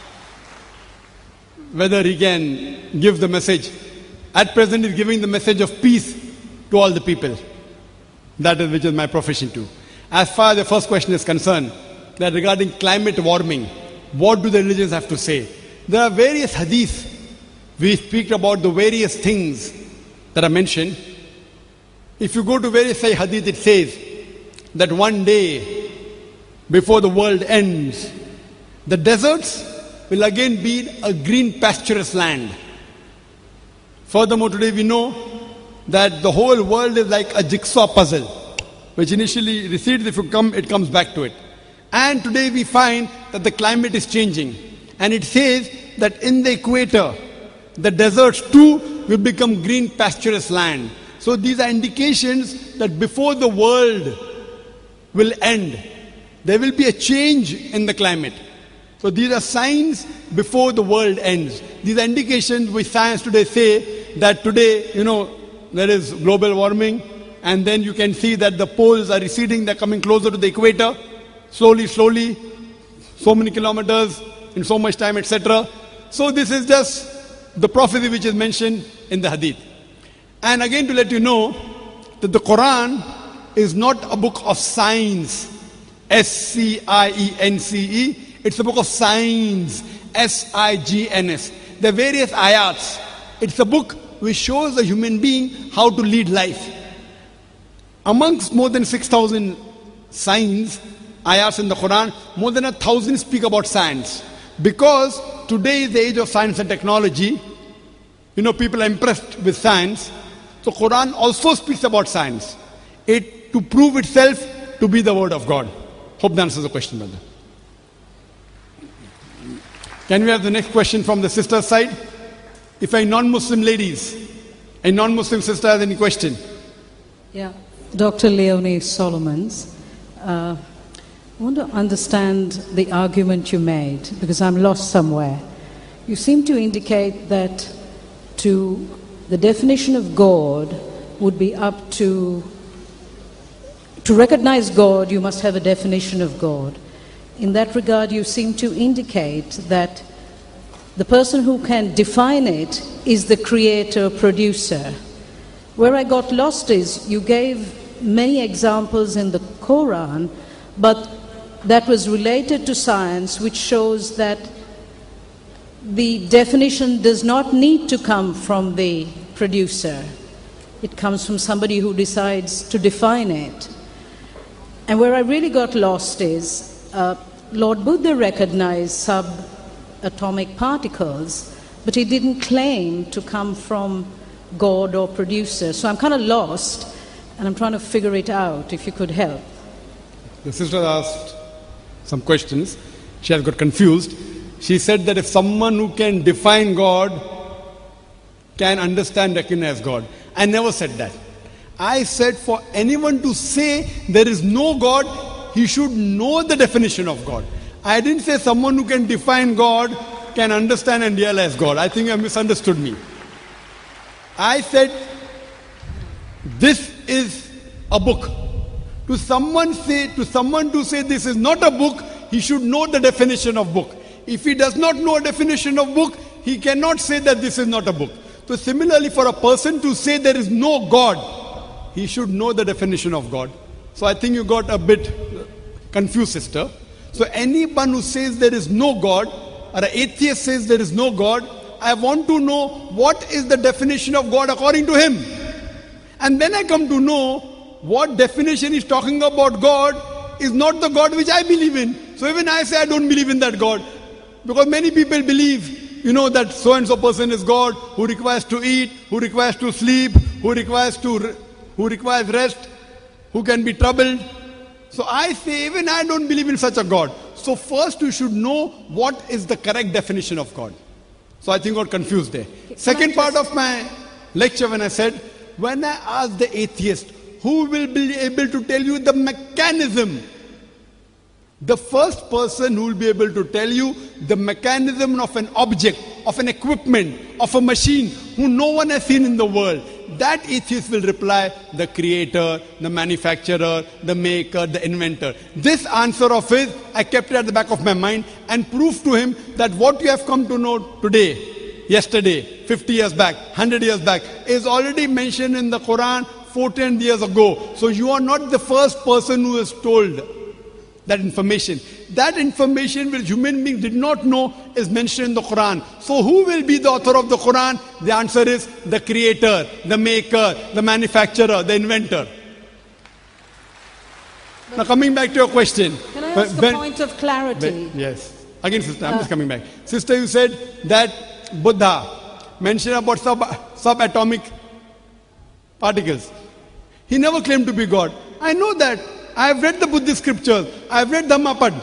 whether he can give the message. At present he is giving the message of peace to all the people. That is which is my profession too. As far as the first question is concerned, that regarding climate warming, what do the religions have to say? There are various hadiths. We speak about the various things that are mentioned. If you go to various hadith, it says that one day before the world ends, The deserts will again be a green pasturous land. Furthermore, today we know that the whole world is like a jigsaw puzzle, which initially recedes. If you come, it comes back to it. And today we find that the climate is changing. And it says that in the equator, the deserts too will become green pasturous land. So these are indications that before the world will end, there will be a change in the climate. So these are signs before the world ends. These are indications which science today say that today, you know, there is global warming, and then you can see that the poles are receding, they're coming closer to the equator, slowly, slowly, so many kilometers in so much time, et cetera. So this is just the prophecy which is mentioned in the Hadith. And again, to let you know that the Quran is not a book of science, S C I E N C E. It's a book of signs, S I G N S. There are various ayats. It's a book which shows a human being how to lead life. Amongst more than six thousand signs, ayats in the Quran, more than a thousand speak about science. Because today is the age of science and technology, you know, people are impressed with science. So Quran also speaks about science. It to prove itself to be the word of God. Hope that answers the question, brother. Can we have the next question from the sister side? If a non-Muslim ladies, a non-Muslim sister has any question? Yeah, Doctor Leonie Solomons, uh, I want to understand the argument you made, because I'm lost somewhere. You seem to indicate that to the definition of God would be up to, to recognize God, you must have a definition of God. In that regard, you seem to indicate that the person who can define it is the creator, producer. Where I got lost is you gave many examples in the Quran, but that was related to science, which shows that the definition does not need to come from the producer. It comes from somebody who decides to define it. And where I really got lost is uh, Lord Buddha recognized subatomic particles, but he didn't claim to come from God or producer. So I'm kind of lost, and I'm trying to figure it out, if you could help. The sister asked some questions. She has got confused. She said that if someone who can define God can understand, recognize God. I never said that. I said for anyone to say there is no God, he should know the definition of God. I didn't say someone who can define God can understand and realize God. I think you have misunderstood me. I said this is a book. To someone say, to someone to say this is not a book, he should know the definition of book. If he does not know a definition of book, he cannot say that this is not a book. So similarly, for a person to say there is no God, he should know the definition of God. So I think you got a bit confused, sister. So anyone who says there is no God, or an atheist says there is no God, I want to know what is the definition of God according to him. And then I come to know what definition he's talking about God is not the God which I believe in. So even I say I don't believe in that God. Because many people believe, you know, that so-and-so person is God, who requires to eat, who requires to sleep, who requires to, who requires rest, who can be troubled. So I say even I don't believe in such a God. So first you should know what is the correct definition of God. So I think I got confused there. Second part of my lecture, when I said, when I asked the atheist, who will be able to tell you the mechanism? The first person who will be able to tell you the mechanism of an object, of an equipment, of a machine, who no one has seen in the world, that atheist will reply, the creator, the manufacturer, the maker, the inventor. This answer of his, I kept it at the back of my mind and proved to him that what you have come to know today, yesterday, fifty years back, one hundred years back, is already mentioned in the Quran fourteen years ago. So you are not the first person who is told that information. That information which human beings did not know is mentioned in the Quran. So who will be the author of the Quran? The answer is the creator, the maker, the manufacturer, the inventor. But now coming back to your question. Can I ask when, a point of clarity? When, yes. Again, sister, I'm just coming back. Sister, you said that Buddha mentioned about sub, subatomic particles. He never claimed to be God. I know that. I have read the Buddhist scriptures. I have read Dhammapad.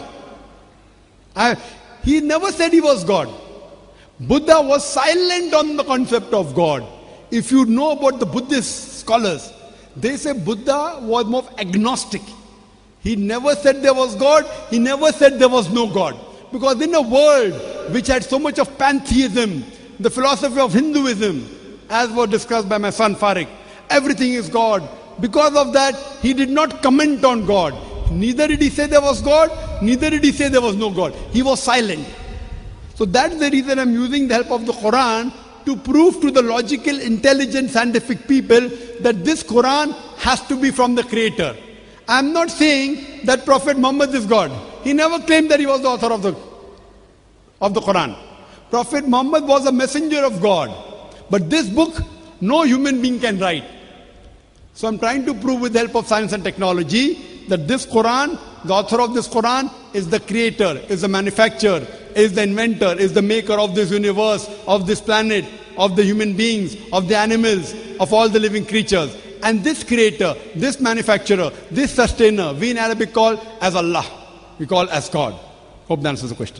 I, he never said he was God. Buddha was silent on the concept of God. If you know about the Buddhist scholars, they say Buddha was more agnostic. He never said there was God. He never said there was no God. Because in a world which had so much of pantheism, the philosophy of Hinduism, as was discussed by my son Farik, everything is God. Because of that, he did not comment on God. Neither did he say there was God, neither did he say there was no God. He was silent. So that's the reason I'm using the help of the Quran to prove to the logical, intelligent, scientific people that this Quran has to be from the Creator. I'm not saying that Prophet Muhammad is God. He never claimed that he was the author of the, of the Quran. Prophet Muhammad was a messenger of God. But this book, no human being can write. So I'm trying to prove with the help of science and technology that this Quran, the author of this Quran is the creator, is the manufacturer, is the inventor, is the maker of this universe, of this planet, of the human beings, of the animals, of all the living creatures. And this creator, this manufacturer, this sustainer, we in Arabic call as Allah. We call as God. Hope that answers the question.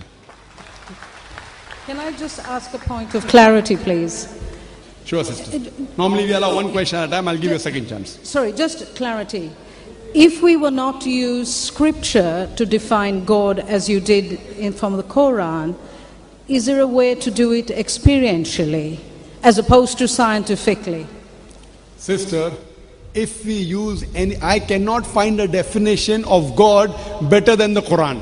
Can I just ask a point of clarity, please? Sure, sister. Normally we allow one question at a time. I'll give you a second chance. Sorry, just clarity. If we were not to use scripture to define God as you did in, from the Quran, is there a way to do it experientially as opposed to scientifically? Sister, if we use any, I cannot find a definition of God better than the Quran.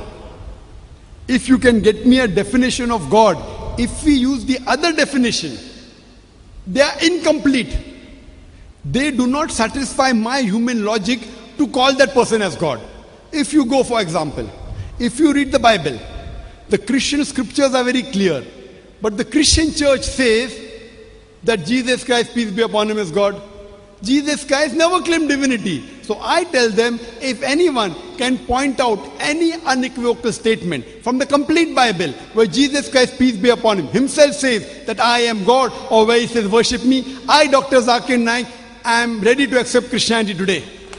If you can get me a definition of God, if we use the other definition, they are incomplete. They do not satisfy my human logic to call that person as God. If you go, for example, if you read the Bible, the Christian scriptures are very clear. But the Christian church says that Jesus Christ, peace be upon him, is God. Jesus Christ never claimed divinity. So I tell them, if anyone can point out any unequivocal statement from the complete Bible where Jesus Christ, peace be upon him, himself says that I am God, or where he says worship me, I, Doctor Zakir Naik, am ready to accept Christianity today.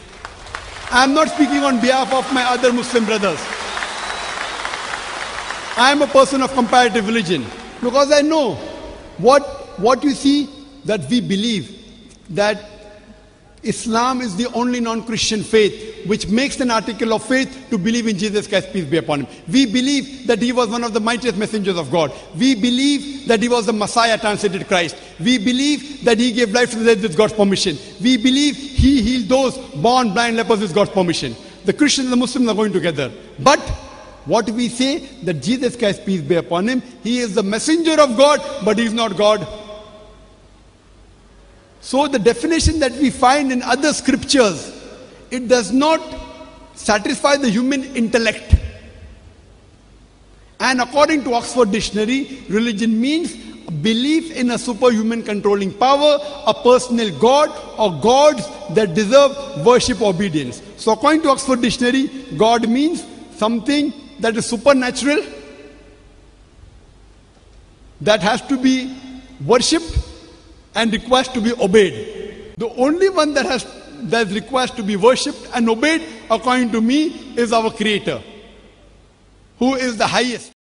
I am not speaking on behalf of my other Muslim brothers. I am a person of comparative religion because I know what, what you see, that we believe that Islam is the only non-Christian faith which makes an article of faith to believe in Jesus Christ, peace be upon him. We believe that he was one of the mightiest messengers of God. We believe that he was the Messiah, translated Christ. We believe that he gave life to the dead with God's permission. We believe he healed those born blind lepers with God's permission. The Christians and the Muslims are going together. But what we say, that Jesus Christ, peace be upon him, he is the messenger of God, but he is not God. So the definition that we find in other scriptures, it does not satisfy the human intellect. And according to Oxford Dictionary, religion means belief in a superhuman controlling power, a personal God, or gods that deserve worship or obedience. So according to Oxford Dictionary, God means something that is supernatural, that has to be worshipped and requires to be obeyed. The only one that has that requires to be worshipped and obeyed, according to me, is our Creator, who is the highest.